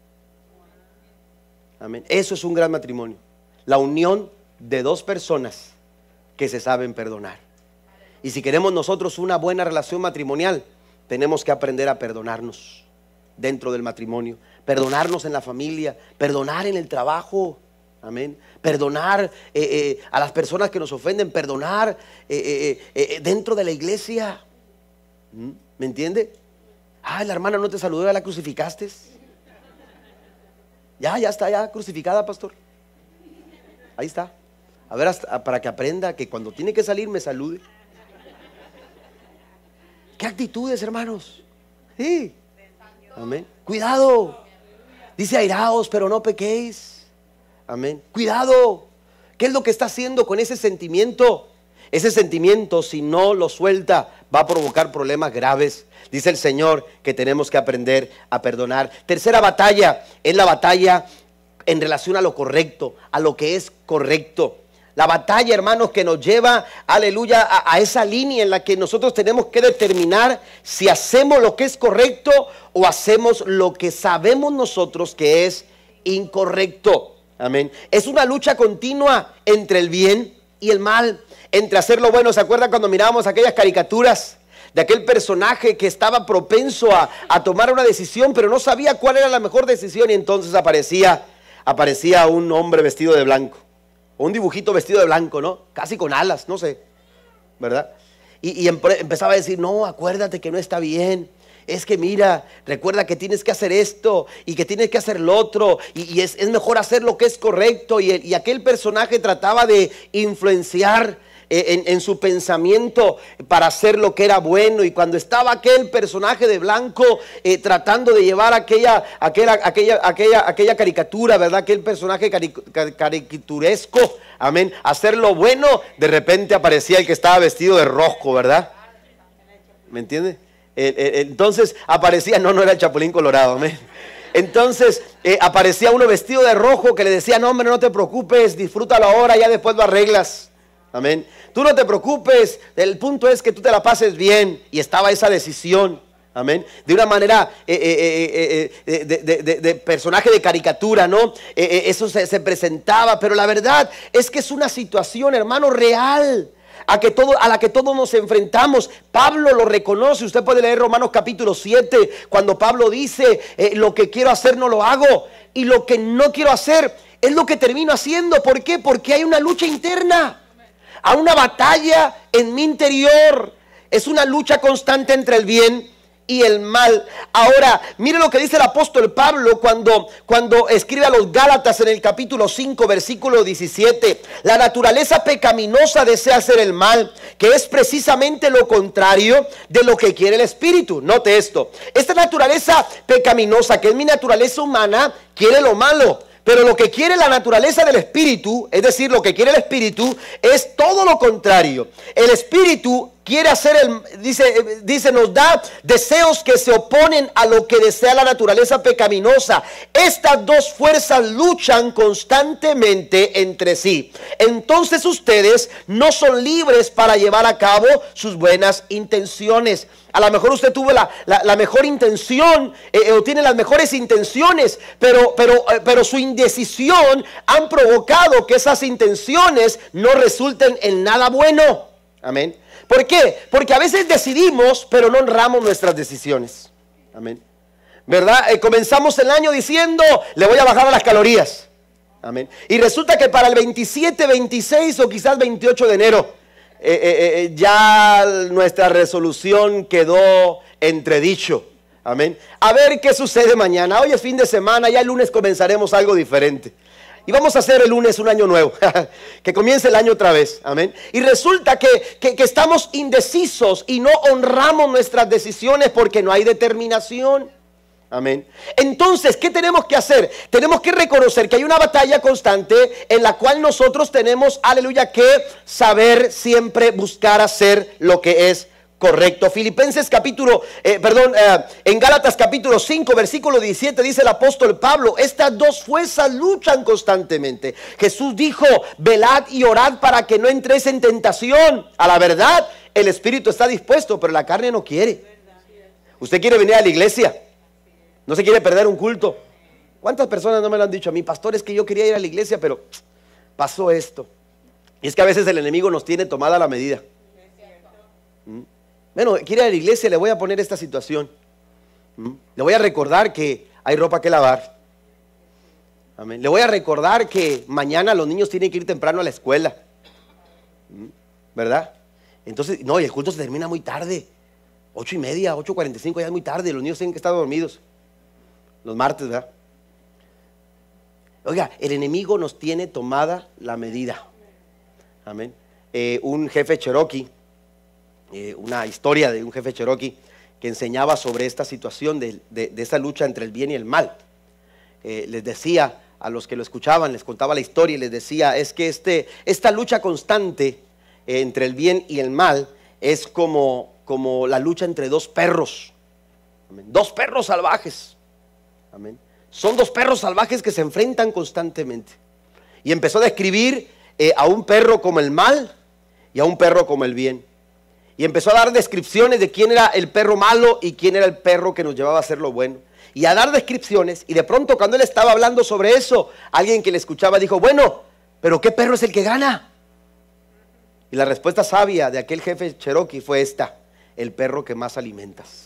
Amén. Eso es un gran matrimonio, la unión de dos personas que se saben perdonar. Y si queremos nosotros una buena relación matrimonial, tenemos que aprender a perdonarnos dentro del matrimonio, perdonarnos en la familia, perdonar en el trabajo, amén, perdonar eh, eh, a las personas que nos ofenden, perdonar eh, eh, eh, dentro de la iglesia. ¿Me entiende? Ay, la hermana no te saludó, ¿ya la crucificaste? Ya, ya está ya crucificada, pastor. Ahí está. A ver, hasta, para que aprenda que cuando tiene que salir me salude. ¿Qué actitudes, hermanos? Sí. Amén. Cuidado. Dice airaos, pero no pequéis. Amén. Cuidado. ¿Qué es lo que está haciendo con ese sentimiento? Ese sentimiento, si no lo suelta, va a provocar problemas graves. Dice el Señor que tenemos que aprender a perdonar. Tercera batalla es la batalla en relación a lo correcto, a lo que es correcto. La batalla, hermanos, que nos lleva, aleluya, a, a esa línea en la que nosotros tenemos que determinar si hacemos lo que es correcto o hacemos lo que sabemos nosotros que es incorrecto. Amén. Es una lucha continua entre el bien y el mal, entre hacer lo bueno. ¿Se acuerdan cuando mirábamos aquellas caricaturas de aquel personaje que estaba propenso a, a tomar una decisión, pero no sabía cuál era la mejor decisión? Y entonces aparecía, aparecía un hombre vestido de blanco. Un dibujito vestido de blanco, ¿no? Casi con alas, no sé, ¿verdad? Y, y empezaba a decir, no, acuérdate que no está bien. Es que mira, recuerda que tienes que hacer esto y que tienes que hacer lo otro. Y, y es, es mejor hacer lo que es correcto. Y, el, y aquel personaje trataba de influenciar En, en su pensamiento para hacer lo que era bueno. Y cuando estaba aquel personaje de blanco eh, tratando de llevar aquella, aquella, aquella, aquella, aquella caricatura, ¿verdad? Aquel personaje cari, car, caricaturesco, amén, hacer lo bueno, de repente aparecía el que estaba vestido de rojo, ¿verdad? ¿Me entiende? Eh, eh, entonces aparecía, no, no era el Chapulín Colorado, amén. Entonces eh, aparecía uno vestido de rojo que le decía, no, hombre, no te preocupes, disfrútalo ahora, ya después lo arreglas. Amén. Tú no te preocupes, el punto es que tú te la pases bien. Y estaba esa decisión, amén, de una manera eh, eh, eh, de, de, de, de personaje de caricatura, ¿no? Eh, eh, eso se, se presentaba, pero la verdad es que es una situación, hermano, real, a, que todo, a la que todos nos enfrentamos. Pablo lo reconoce. Usted puede leer Romanos capítulo siete, cuando Pablo dice, eh, lo que quiero hacer no lo hago, y lo que no quiero hacer es lo que termino haciendo. ¿Por qué? Porque hay una lucha interna, a una batalla en mi interior. Es una lucha constante entre el bien y el mal. Ahora, mire lo que dice el apóstol Pablo cuando, cuando escribe a los Gálatas en el capítulo cinco, versículo diecisiete. La naturaleza pecaminosa desea hacer el mal, que es precisamente lo contrario de lo que quiere el espíritu. Note esto: esta naturaleza pecaminosa, que es mi naturaleza humana, quiere lo malo. Pero lo que quiere la naturaleza del espíritu, es decir, lo que quiere el espíritu, es todo lo contrario. El espíritu quiere hacer el, dice, dice, nos da deseos que se oponen a lo que desea la naturaleza pecaminosa. Estas dos fuerzas luchan constantemente entre sí. Entonces ustedes no son libres para llevar a cabo sus buenas intenciones. A lo mejor usted tuvo la, la, la mejor intención eh, o tiene las mejores intenciones, pero, pero, eh, pero su indecisión han provocado que esas intenciones no resulten en nada bueno. Amén. ¿Por qué? Porque a veces decidimos, pero no honramos nuestras decisiones. Amén. ¿Verdad? Eh, comenzamos el año diciendo, le voy a bajar a las calorías. Amén. Y resulta que para el veintisiete, veintiséis o quizás veintiocho de enero, Eh, eh, eh, ya nuestra resolución quedó entredicho. Amén. A ver qué sucede mañana. Hoy es fin de semana, ya el lunes comenzaremos algo diferente. Y vamos a hacer el lunes un año nuevo. Que comience el año otra vez. Amén. Y resulta que, que, que estamos indecisos y no honramos nuestras decisiones porque no hay determinación. Amén. Entonces, ¿qué tenemos que hacer? Tenemos que reconocer que hay una batalla constante en la cual nosotros tenemos, aleluya, que saber siempre buscar hacer lo que es correcto. Filipenses capítulo, eh, perdón, eh, en Gálatas capítulo cinco, versículo diecisiete, dice el apóstol Pablo: estas dos fuerzas luchan constantemente. Jesús dijo: velad y orad para que no entréis en tentación. A la verdad, el espíritu está dispuesto, pero la carne no quiere. Usted quiere venir a la iglesia, no se quiere perder un culto. ¿Cuántas personas no me lo han dicho a mí? Pastor, es que yo quería ir a la iglesia, pero pasó esto. Y es que a veces el enemigo nos tiene tomada la medida. ¿Mm? Bueno, quiere ir a la iglesia, le voy a poner esta situación. ¿Mm? Le voy a recordar que hay ropa que lavar. Amén. Le voy a recordar que mañana los niños tienen que ir temprano a la escuela. ¿Mm? ¿Verdad? Entonces, no, y el culto se termina muy tarde. Ocho y media, ocho cuarenta y cinco, ya es muy tarde. Los niños tienen que estar dormidos. Los martes, ¿verdad? Oiga, el enemigo nos tiene tomada la medida. Amén. Eh, un jefe cherokee, eh, una historia de un jefe cherokee que enseñaba sobre esta situación de, de, de esa lucha entre el bien y el mal. Eh, les decía a los que lo escuchaban, les contaba la historia y les decía: es que este, esta lucha constante eh, entre el bien y el mal es como, como la lucha entre dos perros. Amén. Dos perros salvajes. Amén. Son dos perros salvajes que se enfrentan constantemente. Y empezó a describir eh, a un perro como el mal y a un perro como el bien. Y empezó a dar descripciones de quién era el perro malo y quién era el perro que nos llevaba a hacer lo bueno. Y a dar descripciones. Y de pronto, cuando él estaba hablando sobre eso, alguien que le escuchaba dijo: bueno, pero ¿qué perro es el que gana? Y la respuesta sabia de aquel jefe cherokee fue esta: el perro que más alimentas.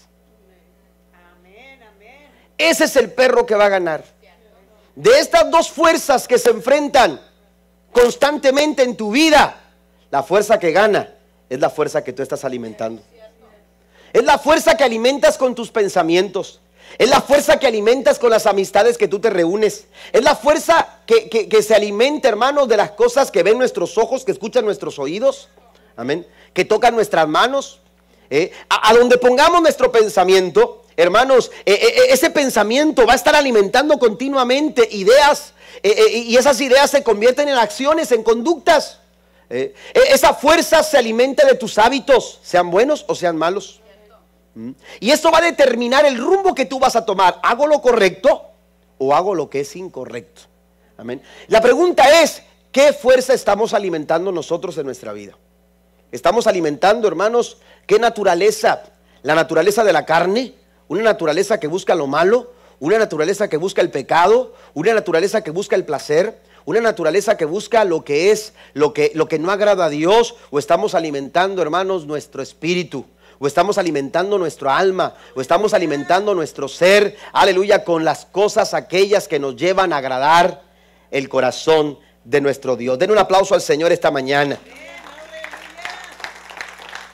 Ese es el perro que va a ganar. De estas dos fuerzas que se enfrentan constantemente en tu vida, la fuerza que gana es la fuerza que tú estás alimentando. Es la fuerza que alimentas con tus pensamientos. Es la fuerza que alimentas con las amistades que tú te reúnes. Es la fuerza que, que, que se alimenta, hermanos, de las cosas que ven nuestros ojos, que escuchan nuestros oídos. Amén. Que tocan nuestras manos. ¿Eh? A, a donde pongamos nuestro pensamiento, hermanos, eh, eh, ese pensamiento va a estar alimentando continuamente ideas, eh, eh, y esas ideas se convierten en acciones, en conductas. Eh, esa fuerza se alimenta de tus hábitos, sean buenos o sean malos. ¿Mm? Y esto va a determinar el rumbo que tú vas a tomar. ¿Hago lo correcto o hago lo que es incorrecto? Amén. La pregunta es: ¿qué fuerza estamos alimentando nosotros en nuestra vida? Estamos alimentando, hermanos, ¿qué naturaleza? La naturaleza de la carne, una naturaleza que busca lo malo, una naturaleza que busca el pecado, una naturaleza que busca el placer, una naturaleza que busca lo que es, lo que, lo que no agrada a Dios. O estamos alimentando, hermanos, nuestro espíritu, o estamos alimentando nuestro alma, o estamos alimentando nuestro ser, aleluya, con las cosas aquellas que nos llevan a agradar el corazón de nuestro Dios. Den un aplauso al Señor esta mañana.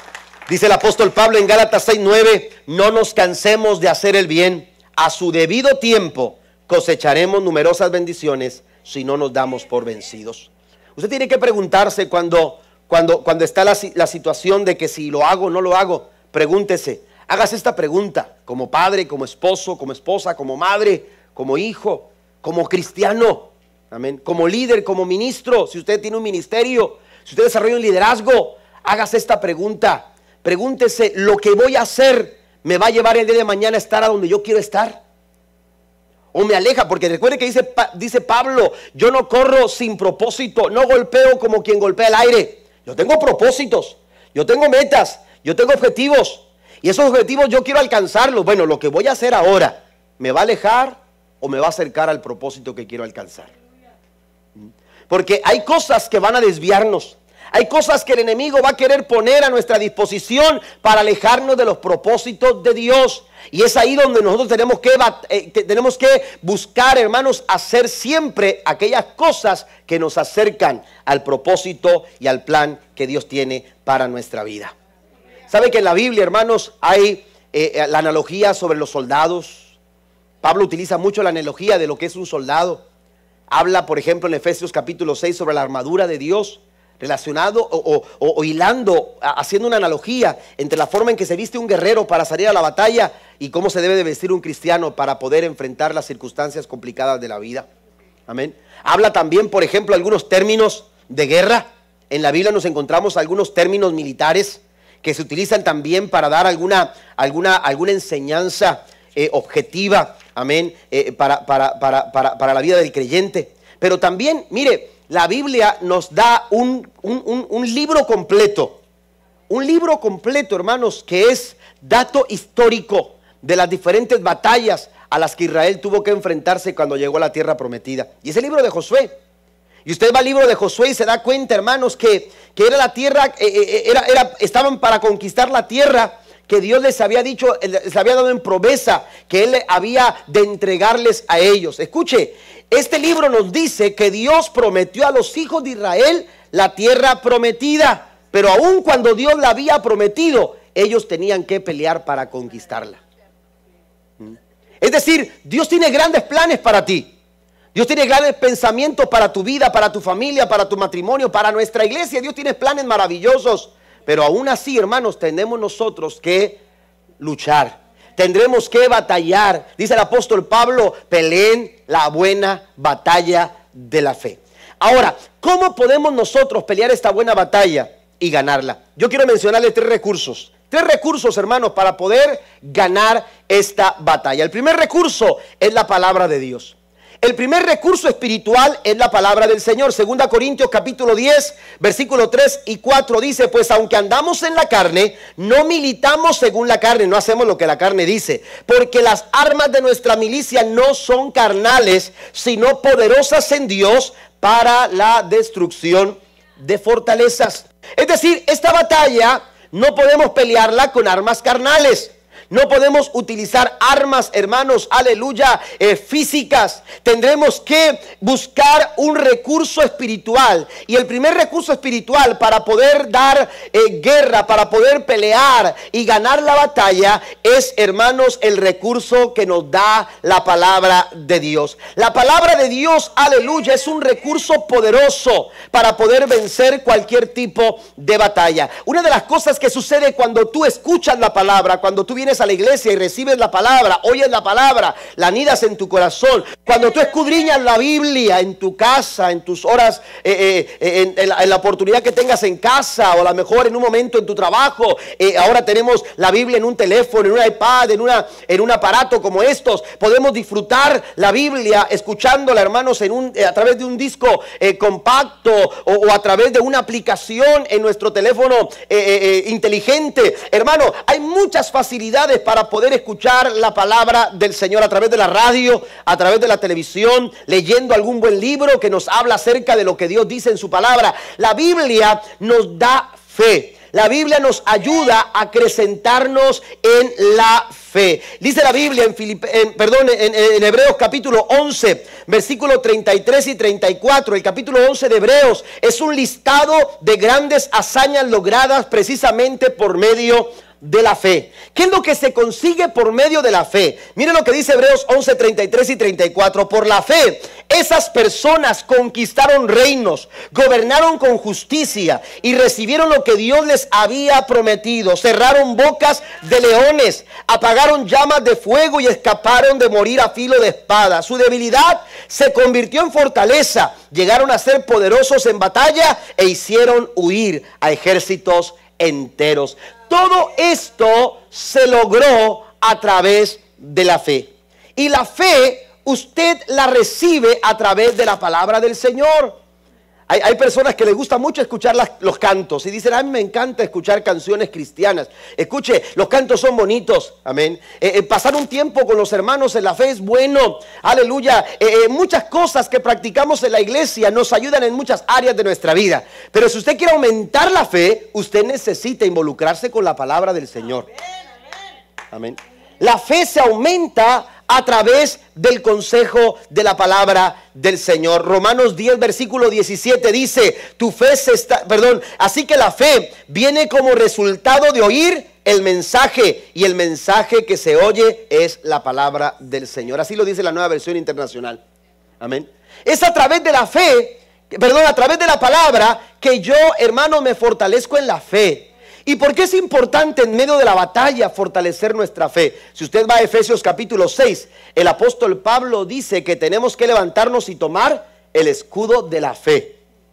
Dice el apóstol Pablo en Gálatas seis nueve, no nos cansemos de hacer el bien, a su debido tiempo cosecharemos numerosas bendiciones si no nos damos por vencidos. Usted tiene que preguntarse cuando, cuando, cuando está la, la situación de que si lo hago o no lo hago, pregúntese, hágase esta pregunta como padre, como esposo, como esposa, como madre, como hijo, como cristiano, amén, como líder, como ministro, si usted tiene un ministerio, si usted desarrolla un liderazgo, hágase esta pregunta. Pregúntese, ¿lo que voy a hacer me va a llevar el día de mañana a estar a donde yo quiero estar? ¿O me aleja? Porque recuerde que dice, dice Pablo, yo no corro sin propósito, no golpeo como quien golpea el aire. Yo tengo propósitos, yo tengo metas, yo tengo objetivos. Y esos objetivos yo quiero alcanzarlos. Bueno, lo que voy a hacer ahora, ¿me va a alejar o me va a acercar al propósito que quiero alcanzar? Porque hay cosas que van a desviarnos. Hay cosas que el enemigo va a querer poner a nuestra disposición para alejarnos de los propósitos de Dios. Y es ahí donde nosotros tenemos que, eh, tenemos que buscar, hermanos, hacer siempre aquellas cosas que nos acercan al propósito y al plan que Dios tiene para nuestra vida. ¿Sabe que en la Biblia, hermanos, hay eh, la analogía sobre los soldados? Pablo utiliza mucho la analogía de lo que es un soldado. Habla, por ejemplo, en Efesios capítulo seis sobre la armadura de Dios, relacionado o, o, o, o hilando, haciendo una analogía entre la forma en que se viste un guerrero para salir a la batalla y cómo se debe de vestir un cristiano para poder enfrentar las circunstancias complicadas de la vida. Amén. Habla también, por ejemplo, algunos términos de guerra. En la Biblia nos encontramos algunos términos militares que se utilizan también para dar alguna, alguna, alguna enseñanza eh, objetiva, amén, eh, para, para, para, para, para la vida del creyente. Pero también, mire, la Biblia nos da un, un, un, un libro completo, un libro completo, hermanos, que es dato histórico de las diferentes batallas a las que Israel tuvo que enfrentarse cuando llegó a la tierra prometida. Y es el libro de Josué. Y usted va al libro de Josué y se da cuenta, hermanos, que, que era la tierra, eh, era, era, estaban para conquistar la tierra que Dios les había dicho, les había dado en promesa, que Él había de entregarles a ellos. Escuche, este libro nos dice que Dios prometió a los hijos de Israel la tierra prometida, pero aun cuando Dios la había prometido, ellos tenían que pelear para conquistarla. Es decir, Dios tiene grandes planes para ti. Dios tiene grandes pensamientos para tu vida, para tu familia, para tu matrimonio, para nuestra iglesia. Dios tiene planes maravillosos. Pero aún así, hermanos, tenemos nosotros que luchar. Tendremos que batallar. Dice el apóstol Pablo, peleen la buena batalla de la fe. Ahora, ¿cómo podemos nosotros pelear esta buena batalla y ganarla? Yo quiero mencionarle tres recursos. Tres recursos, hermanos, para poder ganar esta batalla. El primer recurso es la palabra de Dios. El primer recurso espiritual es la palabra del Señor. Segunda Corintios capítulo diez, versículo tres y cuatro dice, pues aunque andamos en la carne, no militamos según la carne, no hacemos lo que la carne dice, porque las armas de nuestra milicia no son carnales, sino poderosas en Dios para la destrucción de fortalezas. Es decir, esta batalla no podemos pelearla con armas carnales. No podemos utilizar armas, hermanos, aleluya, eh, físicas. Tendremos que buscar un recurso espiritual. Y el primer recurso espiritual para poder dar eh, guerra, para poder pelear y ganar la batalla es, hermanos, el recurso que nos da la palabra de Dios. La palabra de Dios, aleluya, es un recurso poderoso para poder vencer cualquier tipo de batalla. Una de las cosas que sucede cuando tú escuchas la palabra, cuando tú vienes a la iglesia y recibes la palabra, oyes la palabra, la anidas en tu corazón, cuando tú escudriñas la Biblia en tu casa, en tus horas, eh, eh, en, en, la, en la oportunidad que tengas en casa, o a lo mejor en un momento en tu trabajo, eh, ahora tenemos la Biblia en un teléfono, en un iPad, en, una, en un aparato como estos, podemos disfrutar la Biblia escuchándola, hermanos, en un, eh, a través de un disco eh, compacto o, o a través de una aplicación en nuestro teléfono eh, eh, inteligente. Hermano, hay muchas facilidades para poder escuchar la palabra del Señor a través de la radio, a través de la televisión, leyendo algún buen libro que nos habla acerca de lo que Dios dice en su palabra. La Biblia nos da fe. La Biblia nos ayuda a acrecentarnos en la fe. fe. Dice la Biblia en, Filip en, perdón, en, en Hebreos capítulo once, versículos treinta y tres y treinta y cuatro. El capítulo once de Hebreos es un listado de grandes hazañas logradas precisamente por medio de la fe. ¿Qué es lo que se consigue por medio de la fe? Miren lo que dice Hebreos once, treinta y tres y treinta y cuatro. Por la fe, esas personas conquistaron reinos, gobernaron con justicia y recibieron lo que Dios les había prometido. Cerraron bocas de leones, apagaron llamas de fuego y escaparon de morir a filo de espada. Su debilidad se convirtió en fortaleza. Llegaron a ser poderosos en batalla e hicieron huir a ejércitos enteros. Todo esto se logró a través de la fe. Y la fe usted la recibe a través de la palabra del Señor. Hay, hay personas que les gusta mucho escuchar las, los cantos y dicen: a mí me encanta escuchar canciones cristianas. Escuche, los cantos son bonitos, amén. Eh, eh, pasar un tiempo con los hermanos en la fe es bueno, aleluya. Eh, eh, muchas cosas que practicamos en la iglesia nos ayudan en muchas áreas de nuestra vida. Pero si usted quiere aumentar la fe, usted necesita involucrarse con la palabra del Señor. Amén. La fe se aumenta a través del consejo de la palabra del Señor. Romanos diez, versículo diecisiete dice: tu fe se está, perdón, así que la fe viene como resultado de oír el mensaje, y el mensaje que se oye es la palabra del Señor. Así lo dice la Nueva Versión Internacional. Amén. Es a través de la fe, perdón, a través de la palabra que yo, hermano, me fortalezco en la fe. ¿Y por qué es importante en medio de la batalla fortalecer nuestra fe? Si usted va a Efesios capítulo seis, el apóstol Pablo dice que tenemos que levantarnos y tomar el escudo de la fe.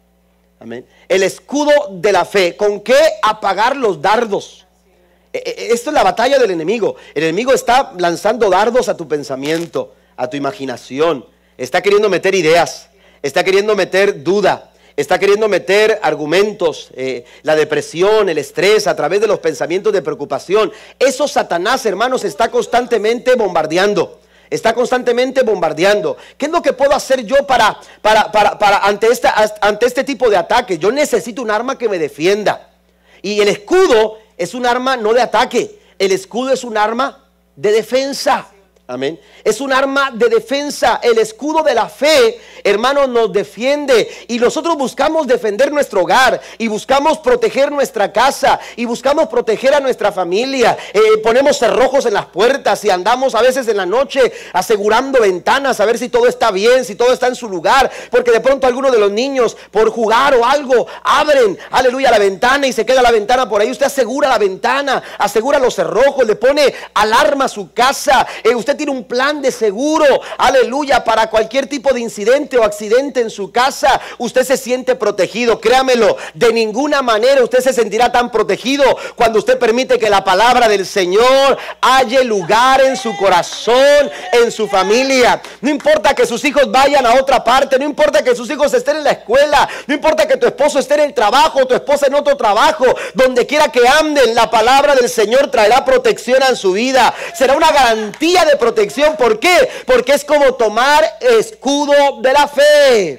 Amén. El escudo de la fe. ¿Con qué apagar los dardos? Esto es la batalla del enemigo. El enemigo está lanzando dardos a tu pensamiento, a tu imaginación. Está queriendo meter ideas, está queriendo meter duda, está queriendo meter argumentos, eh, la depresión, el estrés, a través de los pensamientos de preocupación. Eso Satanás, hermanos, está constantemente bombardeando. Está constantemente bombardeando. ¿Qué es lo que puedo hacer yo para, para, para, para ante, esta, ante este tipo de ataques? Yo necesito un arma que me defienda. Y el escudo es un arma no de ataque. El escudo es un arma de defensa. Amén. Es un arma de defensa. El escudo de la fe, hermanos, nos defiende. Y nosotros buscamos defender nuestro hogar, y buscamos proteger nuestra casa, y buscamos proteger a nuestra familia. Eh, ponemos cerrojos en las puertas y andamos a veces en la noche asegurando ventanas, a ver si todo está bien, si todo está en su lugar. Porque de pronto algunos de los niños, por jugar o algo, abren, aleluya, la ventana y se queda la ventana por ahí. Usted asegura la ventana, asegura los cerrojos, le pone alarma a su casa. Eh, usted tiene un plan de seguro, aleluya, para cualquier tipo de incidente o accidente en su casa. Usted se siente protegido, créamelo. De ninguna manera usted se sentirá tan protegido cuando usted permite que la palabra del Señor halle lugar en su corazón, en su familia. No importa que sus hijos vayan a otra parte, no importa que sus hijos estén en la escuela, no importa que tu esposo esté en el trabajo, tu esposa en otro trabajo, donde quiera que anden, la palabra del Señor traerá protección a su vida. Será una garantía de protección. ¿Por qué? Porque es como tomar escudo de la fe.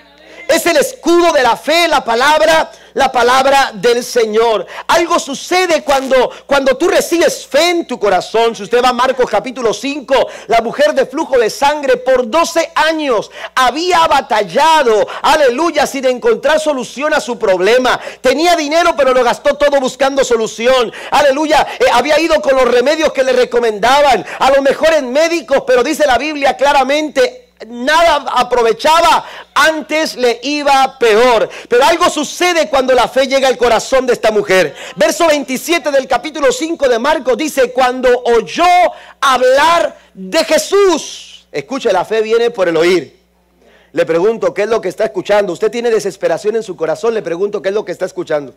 Es el escudo de la fe, la palabra, la palabra del Señor. Algo sucede cuando, cuando tú recibes fe en tu corazón. Si usted va a Marcos capítulo cinco, la mujer de flujo de sangre por doce años había batallado, aleluya, sin encontrar solución a su problema. Tenía dinero, pero lo gastó todo buscando solución. Aleluya, eh, había ido con los remedios que le recomendaban, a lo mejor en médicos, pero dice la Biblia claramente, nada aprovechaba, antes le iba peor. Pero algo sucede cuando la fe llega al corazón de esta mujer. Verso veintisiete del capítulo cinco de Marcos dice: cuando oyó hablar de Jesús. Escuche, la fe viene por el oír. Le pregunto, ¿qué es lo que está escuchando? Usted tiene desesperación en su corazón, le pregunto, ¿qué es lo que está escuchando?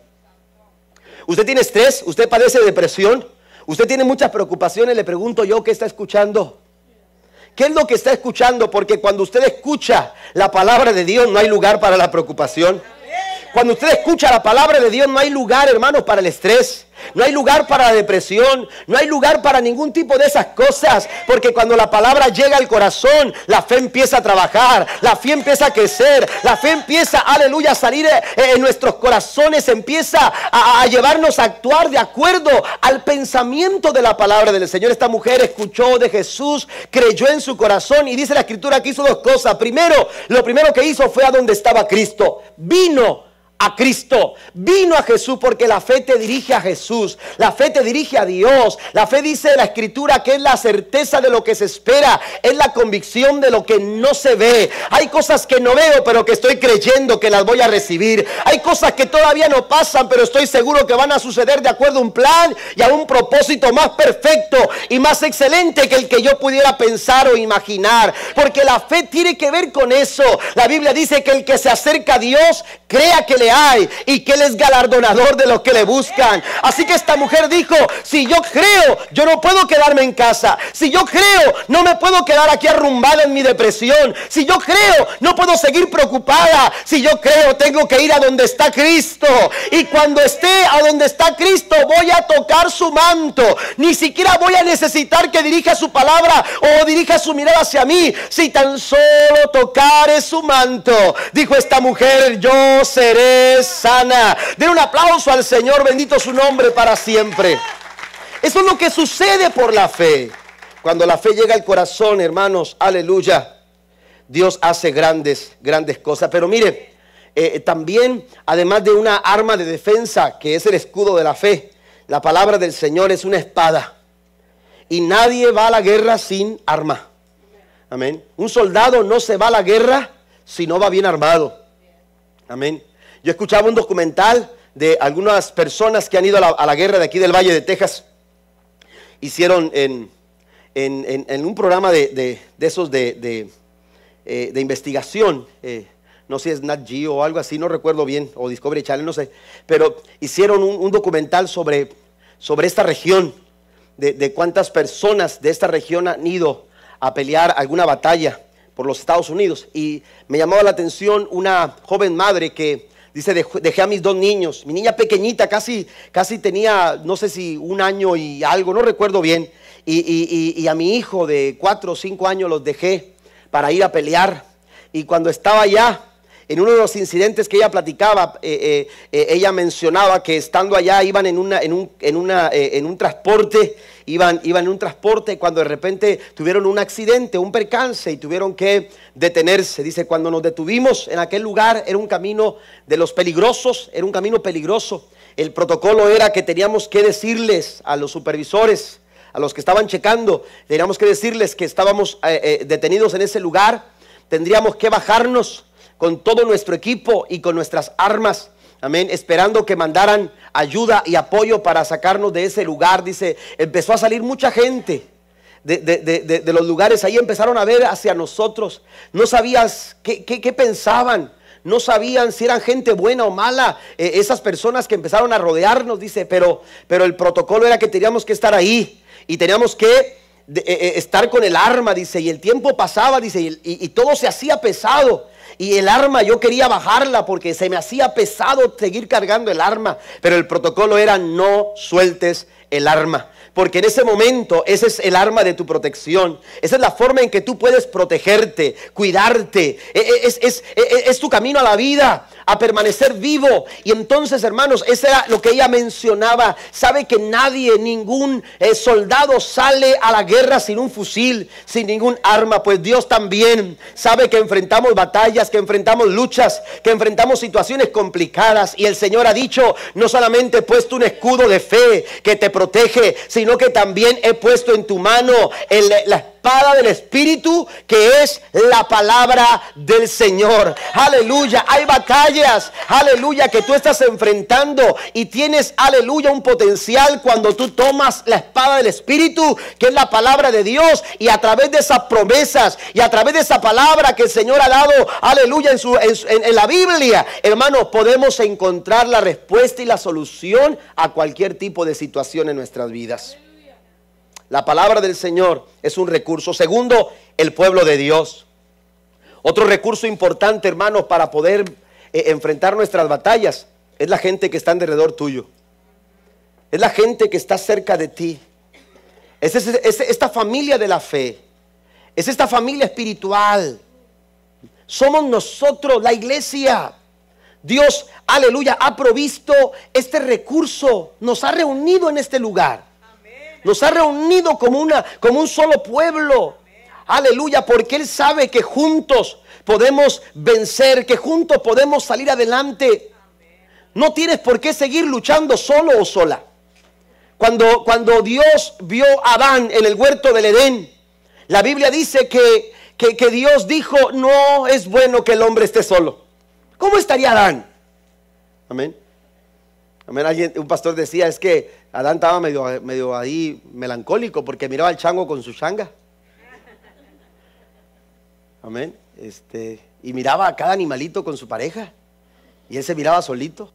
Usted tiene estrés, usted padece depresión, usted tiene muchas preocupaciones, le pregunto yo, ¿qué está escuchando? ¿Qué es lo que está escuchando? Porque cuando usted escucha la palabra de Dios no hay lugar para la preocupación. Cuando usted escucha la palabra de Dios no hay lugar, hermanos, para el estrés. No hay lugar para la depresión. No hay lugar para ningún tipo de esas cosas. Porque cuando la palabra llega al corazón, la fe empieza a trabajar. La fe empieza a crecer. La fe empieza, aleluya, a salir en nuestros corazones. Empieza a, a llevarnos a actuar de acuerdo al pensamiento de la palabra del Señor. Esta mujer escuchó de Jesús, creyó en su corazón y dice la escritura que hizo dos cosas. Primero, lo primero que hizo fue a donde estaba Cristo. Vino a Cristo, vino a Jesús, porque la fe te dirige a Jesús, la fe te dirige a Dios. La fe, dice la escritura, que es la certeza de lo que se espera, es la convicción de lo que no se ve. Hay cosas que no veo, pero que estoy creyendo que las voy a recibir. Hay cosas que todavía no pasan, pero estoy seguro que van a suceder de acuerdo a un plan y a un propósito más perfecto y más excelente que el que yo pudiera pensar o imaginar, porque la fe tiene que ver con eso. La Biblia dice que el que se acerca a Dios, crea que le hay y que Él es galardonador de los que le buscan. Así que esta mujer dijo: si yo creo, yo no puedo quedarme en casa. Si yo creo, no me puedo quedar aquí arrumbada en mi depresión. Si yo creo, no puedo seguir preocupada. Si yo creo, tengo que ir a donde está Cristo. Y cuando esté a donde está Cristo, voy a tocar su manto. Ni siquiera voy a necesitar que dirija su palabra o dirija su mirada hacia mí. Si tan solo tocare su manto, dijo esta mujer, yo seré sana. Den un aplauso al Señor, bendito su nombre para siempre. Eso es lo que sucede por la fe. Cuando la fe llega al corazón, hermanos, aleluya, Dios hace grandes, grandes cosas. Pero mire, eh, también, además de una arma de defensa, que es el escudo de la fe, la palabra del Señor es una espada. Y nadie va a la guerra sin arma. Amén. Un soldado no se va a la guerra si no va bien armado. Amén. Yo escuchaba un documental de algunas personas que han ido a la, a la guerra de aquí del Valle de Texas. Hicieron en, en, en, en un programa de, de, de esos de, de, eh, de investigación, eh, no sé si es Nat Geo o algo así, no recuerdo bien, o Discovery Channel, no sé, pero hicieron un, un documental sobre, sobre esta región, de, de cuántas personas de esta región han ido a pelear alguna batalla por los Estados Unidos. Y me llamaba la atención una joven madre que dice: dejé a mis dos niños, mi niña pequeñita, casi, casi tenía, no sé si un año y algo, no recuerdo bien, y, y, y, y a mi hijo de cuatro o cinco años los dejé para ir a pelear. Y cuando estaba allá, en uno de los incidentes que ella platicaba, eh, eh, eh, ella mencionaba que estando allá iban en, una, en, un, en, una, eh, en un transporte, iban, iban en un transporte cuando de repente tuvieron un accidente, un percance y tuvieron que detenerse. Dice, cuando nos detuvimos en aquel lugar, era un camino de los peligrosos, era un camino peligroso. El protocolo era que teníamos que decirles a los supervisores, a los que estaban checando, teníamos que decirles que estábamos eh, eh, detenidos en ese lugar, tendríamos que bajarnos con todo nuestro equipo y con nuestras armas, amén, esperando que mandaran ayuda y apoyo para sacarnos de ese lugar. Dice, empezó a salir mucha gente de, de, de, de, de los lugares, ahí empezaron a ver hacia nosotros, no sabías qué, qué, qué pensaban, no sabían si eran gente buena o mala, eh, esas personas que empezaron a rodearnos, dice, pero, pero el protocolo era que teníamos que estar ahí y teníamos que de, eh, estar con el arma, dice, y el tiempo pasaba, dice, y, y, y todo se hacía pesado. Y el arma yo quería bajarla porque se me hacía pesado seguir cargando el arma. Pero el protocolo era: no sueltes el arma. Porque en ese momento ese es el arma de tu protección. Esa es la forma en que tú puedes protegerte, cuidarte. Es, es, es, es tu camino a la vida, a permanecer vivo. Y entonces, hermanos, eso era lo que ella mencionaba. Sabe que nadie, ningún eh, soldado sale a la guerra sin un fusil, sin ningún arma. Pues Dios también sabe que enfrentamos batallas, que enfrentamos luchas, que enfrentamos situaciones complicadas. Y el Señor ha dicho: no solamente he puesto un escudo de fe que te protege, sino que también he puesto en tu mano el, la espada del Espíritu, que es la palabra del Señor. Aleluya, hay batallas, aleluya, que tú estás enfrentando y tienes, aleluya, un potencial cuando tú tomas la espada del Espíritu, que es la palabra de Dios, y a través de esas promesas y a través de esa palabra que el Señor ha dado, aleluya, en, su, en, en, en la Biblia, hermanos, podemos encontrar la respuesta y la solución a cualquier tipo de situación en nuestras vidas. La palabra del Señor es un recurso. Segundo, el pueblo de Dios. Otro recurso importante, hermanos, para poder eh, enfrentar nuestras batallas es la gente que está alrededor tuyo. Es la gente que está cerca de ti. Es, es, es esta familia de la fe. Es esta familia espiritual. Somos nosotros, la iglesia. Dios, aleluya, ha provisto este recurso. Nos ha reunido en este lugar. Nos ha reunido como, una, como un solo pueblo. Aleluya, porque Él sabe que juntos podemos vencer, que juntos podemos salir adelante. No tienes por qué seguir luchando solo o sola. Cuando, cuando Dios vio a Adán en el huerto del Edén, la Biblia dice que, que, que Dios dijo, no es bueno que el hombre esté solo. ¿Cómo estaría Adán? Amén. Amén. Alguien, un pastor decía, es que Adán estaba medio, medio ahí melancólico porque miraba al chango con su changa. Amén. Este, y miraba a cada animalito con su pareja. Y él se miraba solito.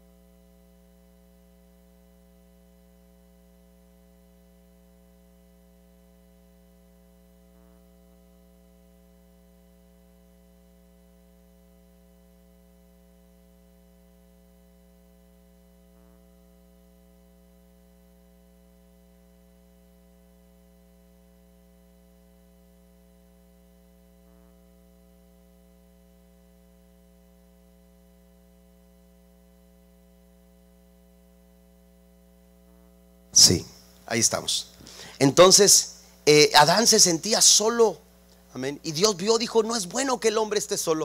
Sí, ahí estamos. Entonces, eh, Adán se sentía solo. Amén. Y Dios vio, dijo, no es bueno que el hombre esté solo.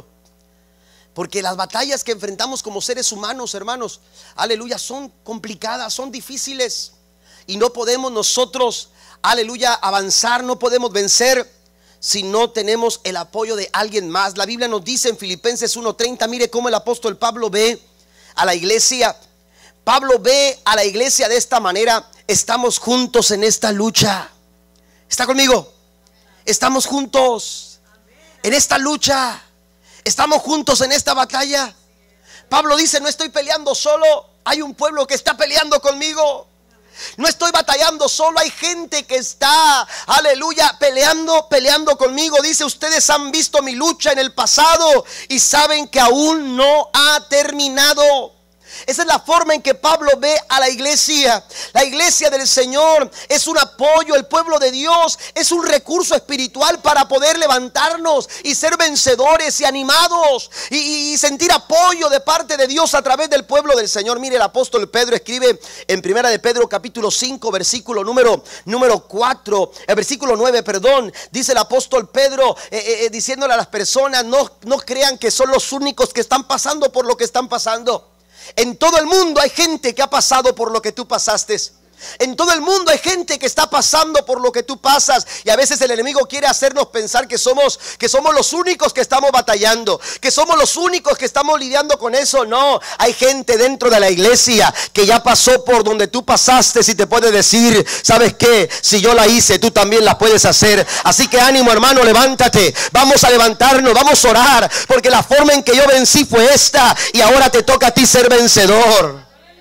Porque las batallas que enfrentamos como seres humanos, hermanos, aleluya, son complicadas, son difíciles. Y no podemos nosotros, aleluya, avanzar, no podemos vencer si no tenemos el apoyo de alguien más. La Biblia nos dice en Filipenses uno treinta, mire cómo el apóstol Pablo ve a la iglesia. Pablo ve a la iglesia de esta manera: estamos juntos en esta lucha. ¿Está conmigo? Estamos juntos en esta lucha. Estamos juntos en esta batalla. Pablo dice, no estoy peleando solo, hay un pueblo que está peleando conmigo. No estoy batallando solo, hay gente que está, aleluya, peleando, peleando conmigo. Dice, ustedes han visto mi lucha en el pasado y saben que aún no ha terminado. Esa es la forma en que Pablo ve a la iglesia. La iglesia del Señor es un apoyo. El pueblo de Dios es un recurso espiritual para poder levantarnos y ser vencedores y animados y, y sentir apoyo de parte de Dios a través del pueblo del Señor. Mire, el apóstol Pedro escribe en primera de Pedro capítulo cinco versículo número, número cuatro, el versículo nueve, perdón. Dice el apóstol Pedro eh, eh, diciéndole a las personas, no, no crean que son los únicos que están pasando por lo que están pasando. En todo el mundo hay gente que ha pasado por lo que tú pasaste. En todo el mundo hay gente que está pasando por lo que tú pasas. Y a veces el enemigo quiere hacernos pensar que somos, que somos los únicos que estamos batallando, que somos los únicos que estamos lidiando con eso. No, hay gente dentro de la iglesia que ya pasó por donde tú pasaste y te puede decir, ¿sabes qué? Si yo la hice, tú también la puedes hacer. Así que ánimo, hermano, levántate. Vamos a levantarnos, vamos a orar, porque la forma en que yo vencí fue esta y ahora te toca a ti ser vencedor.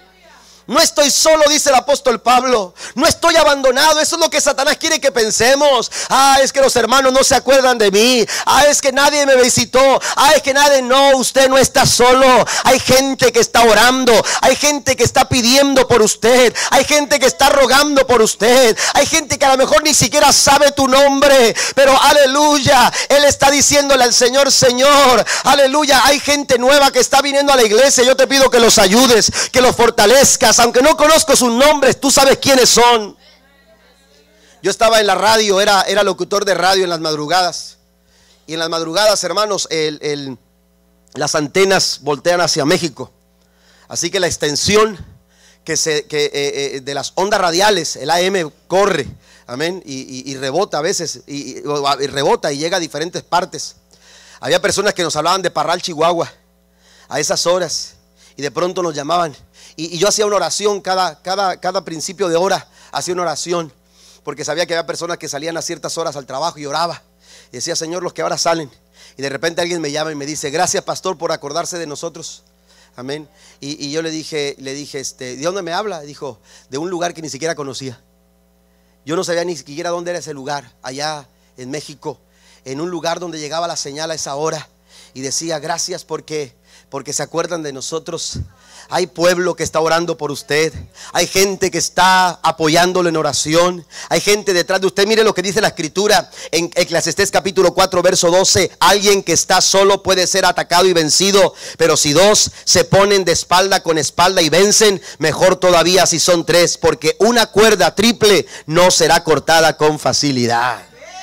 No estoy solo, dice el apóstol Pablo. No estoy abandonado. Eso es lo que Satanás quiere que pensemos. Ah, es que los hermanos no se acuerdan de mí. Ah, es que nadie me visitó. Ah, es que nadie. No, usted no está solo. Hay gente que está orando. Hay gente que está pidiendo por usted. Hay gente que está rogando por usted. Hay gente que a lo mejor ni siquiera sabe tu nombre, pero aleluya, Él está diciéndole al Señor, Señor, aleluya, hay gente nueva que está viniendo a la iglesia. Yo te pido que los ayudes, que los fortalezcas. Aunque no conozco sus nombres, tú sabes quiénes son. Yo estaba en la radio, era, era locutor de radio en las madrugadas. Y en las madrugadas, hermanos, el, el, las antenas voltean hacia México. Así que la extensión que se, que, eh, eh, de las ondas radiales, el A M corre, amén, y, y, y rebota a veces, y, y, y rebota y llega a diferentes partes. Había personas que nos hablaban de Parral, Chihuahua, a esas horas, y de pronto nos llamaban. Y, y yo hacía una oración cada, cada, cada principio de hora, hacía una oración, porque sabía que había personas que salían a ciertas horas al trabajo y oraba. Y decía, Señor, los que ahora salen. Y de repente alguien me llama y me dice, gracias, pastor, por acordarse de nosotros. Amén. Y, y yo le dije, le dije, este, ¿de dónde me habla? Dijo, de un lugar que ni siquiera conocía. Yo no sabía ni siquiera dónde era ese lugar, allá en México, en un lugar donde llegaba la señal a esa hora. Y decía, gracias porque... porque se acuerdan de nosotros. Hay pueblo que está orando por usted. Hay gente que está apoyándolo en oración. Hay gente detrás de usted. Mire lo que dice la escritura en Eclesiastés capítulo cuatro verso doce. Alguien que está solo puede ser atacado y vencido, pero si dos se ponen de espalda con espalda y vencen, mejor todavía si son tres, porque una cuerda triple no será cortada con facilidad.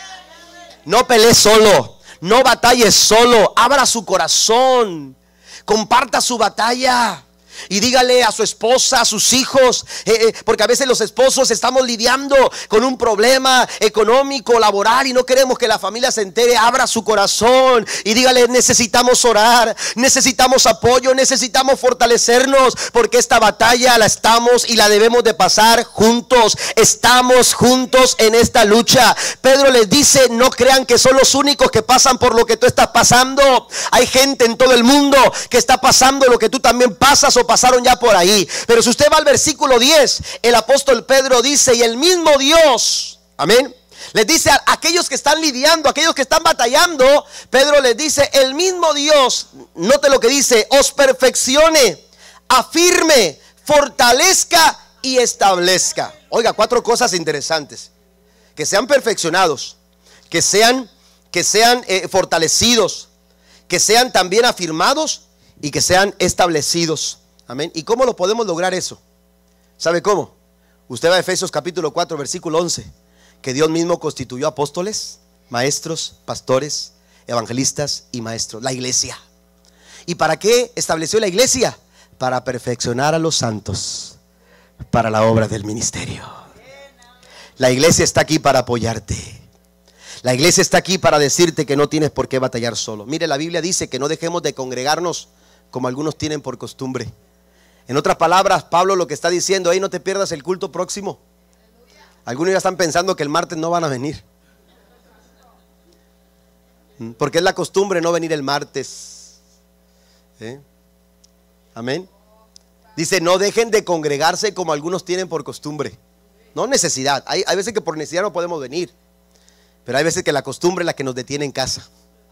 No pelee solo, no batalle solo. Abra su corazón, comparta su batalla. Y dígale a su esposa, a sus hijos, eh, eh, porque a veces los esposos estamos lidiando con un problema económico, laboral, y no queremos que la familia se entere. Abra su corazón y dígale: necesitamos orar, necesitamos apoyo, necesitamos fortalecernos, porque esta batalla la estamos y la debemos de pasar juntos. Estamos juntos en esta lucha. Pedro les dice: no crean que son los únicos que pasan por lo que tú estás pasando. Hay gente en todo el mundo que está pasando lo que tú también pasas o pasaron ya por ahí. Pero si usted va al versículo diez, el apóstol Pedro dice: y el mismo Dios, amén, les dice a aquellos que están lidiando, a aquellos que están batallando, Pedro les dice: el mismo Dios, note lo que dice, os perfeccione, afirme, fortalezca y establezca. Oiga, cuatro cosas interesantes: que sean perfeccionados, que sean, que sean eh, fortalecidos, que sean también afirmados y que sean establecidos. Amén. ¿Y cómo lo podemos lograr eso? ¿Sabe cómo? Usted va a Efesios capítulo cuatro versículo once, que Dios mismo constituyó apóstoles, maestros, pastores, evangelistas y maestros, la iglesia. ¿Y para qué estableció la iglesia? Para perfeccionar a los santos para la obra del ministerio. La iglesia está aquí para apoyarte. La iglesia está aquí para decirte que no tienes por qué batallar solo. Mire, la Biblia dice que no dejemos de congregarnos como algunos tienen por costumbre. En otras palabras, Pablo lo que está diciendo: ahí no te pierdas el culto próximo. Algunos ya están pensando que el martes no van a venir, porque es la costumbre no venir el martes. ¿Eh? Amén. Dice: no dejen de congregarse como algunos tienen por costumbre. No necesidad. Hay, hay veces que por necesidad no podemos venir, pero hay veces que la costumbre es la que nos detiene en casa.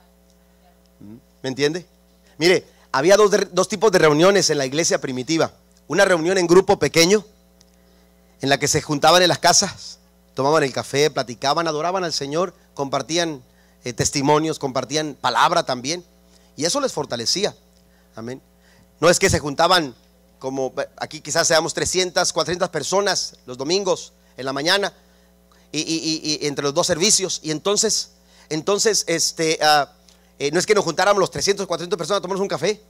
¿Me entiende? Mire, había dos, dos tipos de reuniones en la iglesia primitiva. Una reunión en grupo pequeño, en la que se juntaban en las casas, tomaban el café, platicaban, adoraban al Señor, compartían eh, testimonios, compartían palabra también, y eso les fortalecía. Amén. No es que se juntaban como aquí, quizás seamos trescientas, cuatrocientas personas los domingos en la mañana, y, y, y, y entre los dos servicios, y entonces, entonces este... Uh, Eh, no es que nos juntáramos los trescientos, cuatrocientas personas a tomarnos un café.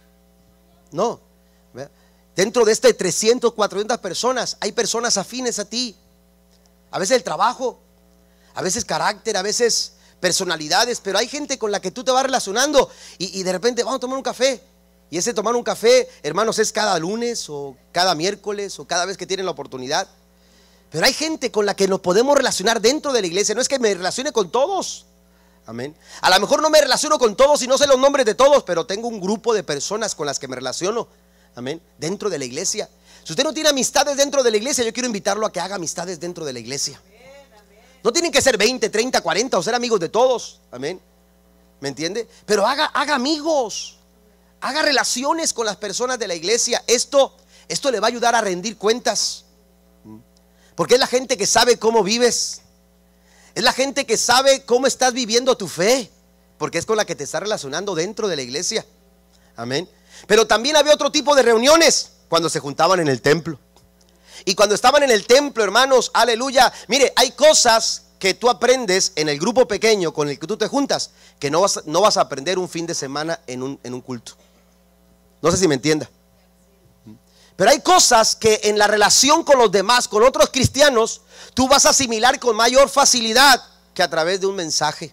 No. Dentro de este trescientos, cuatrocientas personas hay personas afines a ti. A veces el trabajo, a veces carácter, a veces personalidades, pero hay gente con la que tú te vas relacionando y, y de repente vamos a tomar un café. Y ese tomar un café, hermanos, es cada lunes o cada miércoles o cada vez que tienen la oportunidad. Pero hay gente con la que nos podemos relacionar dentro de la iglesia. No es que me relacione con todos. Amén. A lo mejor no me relaciono con todos y no sé los nombres de todos, pero tengo un grupo de personas con las que me relaciono. Amén. Dentro de la iglesia. Si usted no tiene amistades dentro de la iglesia, yo quiero invitarlo a que haga amistades dentro de la iglesia. No tienen que ser veinte, treinta, cuarenta o ser amigos de todos. Amén. ¿Me entiende? Pero haga, haga amigos. Haga relaciones con las personas de la iglesia. Esto, esto le va a ayudar a rendir cuentas. Porque es la gente que sabe cómo vives. Es la gente que sabe cómo estás viviendo tu fe, porque es con la que te estás relacionando dentro de la iglesia. Amén. Pero también había otro tipo de reuniones cuando se juntaban en el templo. Y cuando estaban en el templo, hermanos, aleluya. Mire, hay cosas que tú aprendes en el grupo pequeño con el que tú te juntas, que no vas, no vas a aprender un fin de semana en un, en un culto. No sé si me entienda. Pero hay cosas que en la relación con los demás, con otros cristianos, tú vas a asimilar con mayor facilidad que a través de un mensaje.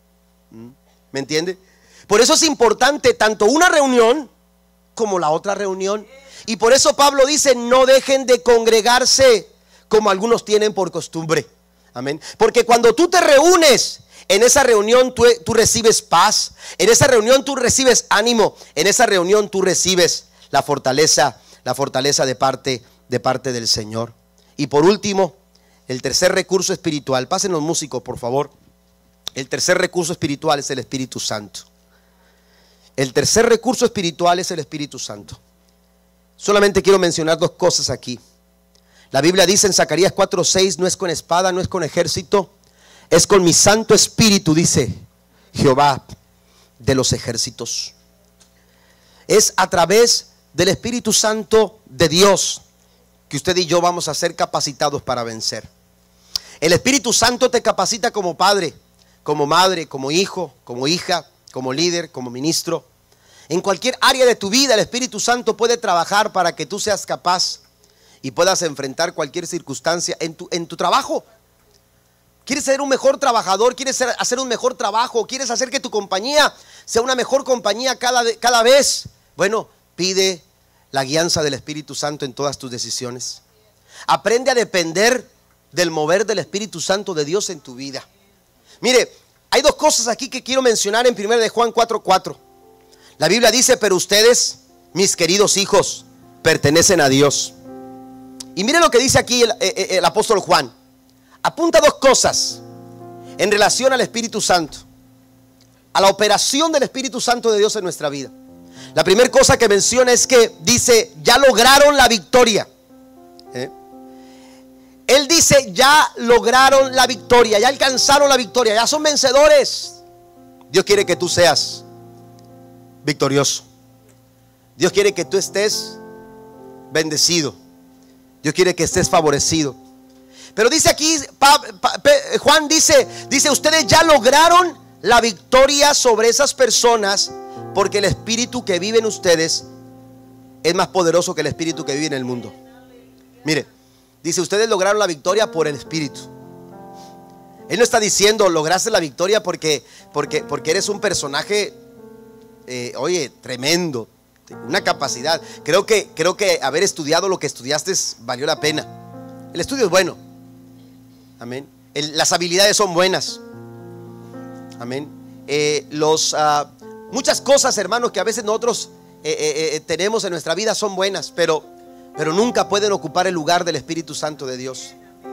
¿Me entiende? Por eso es importante tanto una reunión como la otra reunión. Y por eso Pablo dice: no dejen de congregarse como algunos tienen por costumbre. Amén. Porque cuando tú te reúnes, en esa reunión tú, tú recibes paz. En esa reunión tú recibes ánimo. En esa reunión tú recibes la fortaleza La fortaleza de parte, de parte del Señor. Y por último, el tercer recurso espiritual. Pasen los músicos, por favor. El tercer recurso espiritual es el Espíritu Santo. El tercer recurso espiritual es el Espíritu Santo. Solamente quiero mencionar dos cosas aquí. La Biblia dice en Zacarías cuatro seis, no es con espada, no es con ejército, es con mi Santo Espíritu, dice Jehová de los ejércitos. Es a través del Espíritu Santo de Dios que usted y yo vamos a ser capacitados para vencer. El Espíritu Santo te capacita como padre, como madre, como hijo, como hija, como líder, como ministro. En cualquier área de tu vida el Espíritu Santo puede trabajar para que tú seas capaz y puedas enfrentar cualquier circunstancia en tu, en tu trabajo. ¿Quieres ser un mejor trabajador? ¿Quieres ser, hacer un mejor trabajo? ¿Quieres hacer que tu compañía sea una mejor compañía cada, cada vez? Bueno, pide la guianza del Espíritu Santo en todas tus decisiones. Aprende a depender del mover del Espíritu Santo de Dios en tu vida. Mire, hay dos cosas aquí que quiero mencionar en primera de Juan cuatro cuatro. La Biblia dice, pero ustedes, mis queridos hijos, pertenecen a Dios. Y mire lo que dice aquí el, el, el apóstol Juan. Apunta dos cosas en relación al Espíritu Santo, a la operación del Espíritu Santo de Dios en nuestra vida. La primera cosa que menciona es que dice, ya lograron la victoria. ¿Eh? Él dice, ya lograron la victoria, ya alcanzaron la victoria, ya son vencedores. Dios quiere que tú seas victorioso. Dios quiere que tú estés bendecido. Dios quiere que estés favorecido. Pero dice aquí, pa, pa, pa, Juan dice, dice, ustedes ya lograron la victoria sobre esas personas, porque el espíritu que vive en ustedes es más poderoso que el espíritu que vive en el mundo. Mire, dice, ustedes lograron la victoria por el espíritu. Él no está diciendo, lograste la victoria porque, porque, porque eres un personaje, eh, oye, tremendo, una capacidad. Creo que, creo que haber estudiado lo que estudiaste valió la pena. El estudio es bueno. Amén. El, las habilidades son buenas. Amén. Eh, los, uh, muchas cosas, hermanos, que a veces nosotros eh, eh, eh, tenemos en nuestra vida son buenas, pero, pero nunca pueden ocupar el lugar del Espíritu Santo de Dios.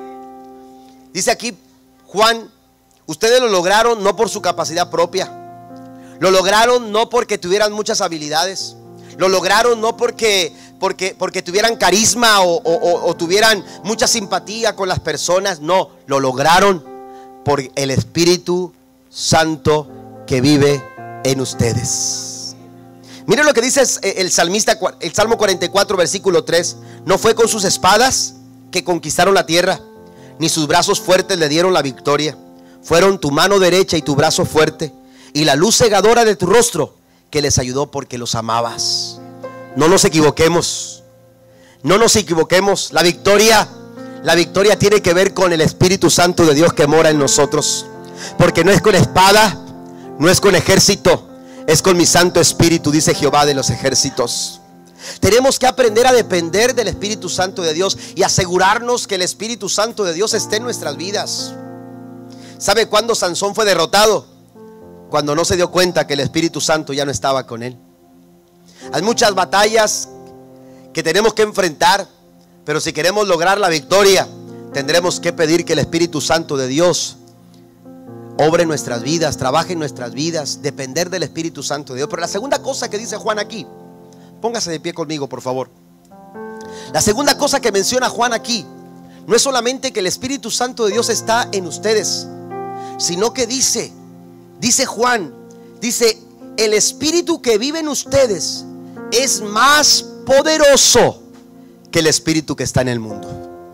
Dice aquí Juan, ustedes lo lograron no por su capacidad propia. Lo lograron no porque tuvieran muchas habilidades. Lo lograron no porque, porque, porque tuvieran carisma o, o, o tuvieran mucha simpatía con las personas. No, lo lograron por el Espíritu Santo que vive en ustedes. Miren lo que dice el salmista, el Salmo cuarenta y cuatro, versículo tres. No fue con sus espadas que conquistaron la tierra, ni sus brazos fuertes le dieron la victoria. Fueron tu mano derecha y tu brazo fuerte, y la luz cegadora de tu rostro, que les ayudó porque los amabas. No nos equivoquemos. No nos equivoquemos. La victoria, la victoria tiene que ver con el Espíritu Santo de Dios que mora en nosotros. Porque no es con espada, no es con ejército, es con mi Santo Espíritu, dice Jehová de los ejércitos. Tenemos que aprender a depender del Espíritu Santo de Dios y asegurarnos que el Espíritu Santo de Dios esté en nuestras vidas. ¿Sabe cuándo Sansón fue derrotado? Cuando no se dio cuenta que el Espíritu Santo ya no estaba con él. Hay muchas batallas que tenemos que enfrentar, pero si queremos lograr la victoria, tendremos que pedir que el Espíritu Santo de Dios obre en nuestras vidas, trabaje en nuestras vidas, depender del Espíritu Santo de Dios. Pero la segunda cosa que dice Juan aquí, póngase de pie conmigo, por favor. La segunda cosa que menciona Juan aquí no es solamente que el Espíritu Santo de Dios está en ustedes, sino que dice, dice Juan, dice, el Espíritu que vive en ustedes es más poderoso que el espíritu que está en el mundo.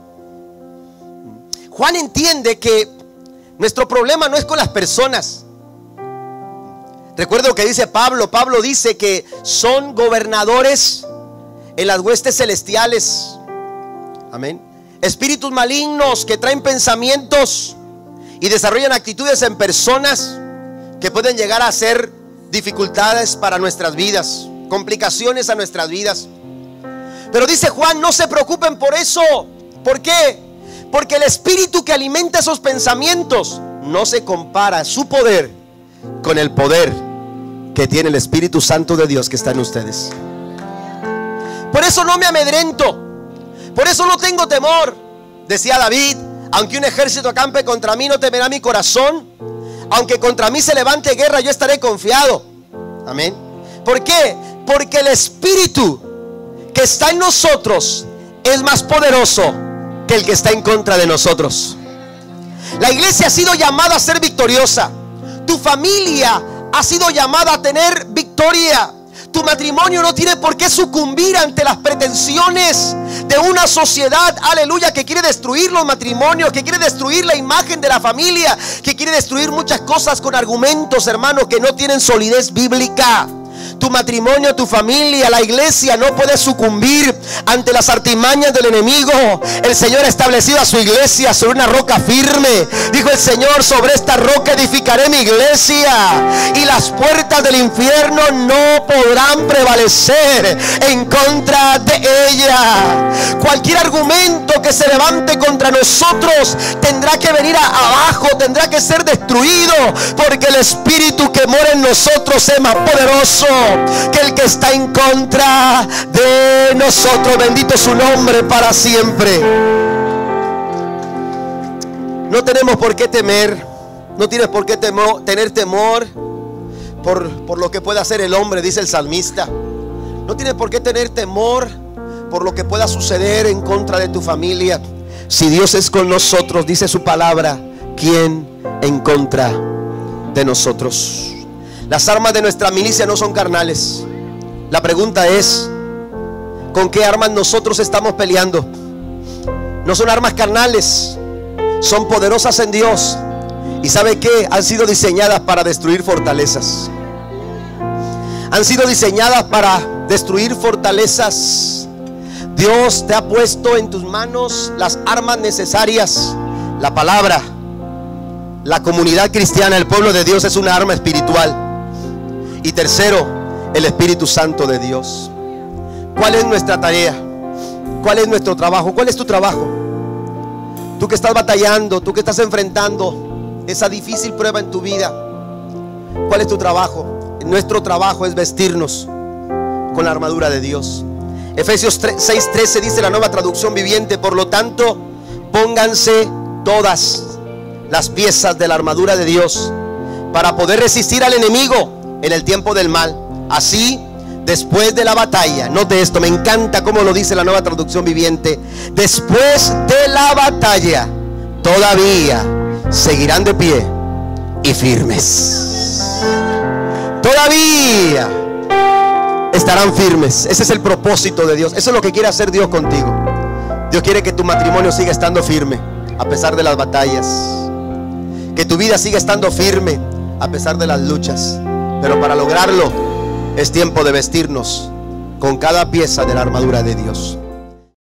Juan entiende que nuestro problema no es con las personas. Recuerda lo que dice Pablo. Pablo dice que son gobernadores en las huestes celestiales. Amén. Espíritus malignos que traen pensamientos y desarrollan actitudes en personas que pueden llegar a ser dificultades para nuestras vidas, complicaciones a nuestras vidas. Pero dice Juan, no se preocupen por eso. ¿Por qué? Porque el espíritu que alimenta esos pensamientos no se compara su poder con el poder que tiene el Espíritu Santo de Dios que está en ustedes. Por eso no me amedrento, por eso no tengo temor. Decía David, aunque un ejército acampe contra mí, no temerá mi corazón. Aunque contra mí se levante guerra, yo estaré confiado. Amén. ¿Por qué? Porque el Espíritu que está en nosotros es más poderoso que el que está en contra de nosotros. La iglesia ha sido llamada a ser victoriosa. Tu familia ha sido llamada a tener victoria. Tu matrimonio no tiene por qué sucumbir ante las pretensiones de una sociedad, aleluya, que quiere destruir los matrimonios, que quiere destruir la imagen de la familia, que quiere destruir muchas cosas con argumentos, hermanos, que no tienen solidez bíblica. Tu matrimonio, tu familia, la iglesia no puede sucumbir ante las artimañas del enemigo. El Señor ha establecido a su iglesia sobre una roca firme. Dijo el Señor: sobre esta roca edificaré mi iglesia, y las puertas del infierno no podrán prevalecer en contra de ella. Cualquier argumento que se levante contra nosotros tendrá que venir a abajo, tendrá que ser destruido, porque el Espíritu que mora en nosotros es más poderoso que el que está en contra de nosotros. Bendito su nombre para siempre. No tenemos por qué temer. No tienes por qué temo, tener temor por, por lo que pueda hacer el hombre, dice el salmista. No tienes por qué tener temor por lo que pueda suceder en contra de tu familia. Si Dios es con nosotros, dice su palabra, ¿quién en contra de nosotros? Las armas de nuestra milicia no son carnales. La pregunta es: ¿con qué armas nosotros estamos peleando? No son armas carnales, son poderosas en Dios. ¿Y sabe qué? Han sido diseñadas para destruir fortalezas. Han sido diseñadas para destruir fortalezas. Dios te ha puesto en tus manos las armas necesarias. La palabra, la comunidad cristiana, el pueblo de Dios es una arma espiritual. Y tercero, el Espíritu Santo de Dios. ¿Cuál es nuestra tarea? ¿Cuál es nuestro trabajo? ¿Cuál es tu trabajo? Tú que estás batallando, tú que estás enfrentando esa difícil prueba en tu vida, ¿cuál es tu trabajo? Nuestro trabajo es vestirnos con la armadura de Dios. Efesios seis trece dice la Nueva Traducción Viviente: por lo tanto, pónganse todas las piezas de la armadura de Dios para poder resistir al enemigo en el tiempo del mal. Así, después de la batalla, note esto, me encanta cómo lo dice la Nueva Traducción Viviente: después de la batalla, todavía seguirán de pie y firmes. Todavía estarán firmes. Ese es el propósito de Dios. Eso es lo que quiere hacer Dios contigo. Dios quiere que tu matrimonio siga estando firme a pesar de las batallas, que tu vida siga estando firme a pesar de las luchas. Pero para lograrlo es tiempo de vestirnos con cada pieza de la armadura de Dios.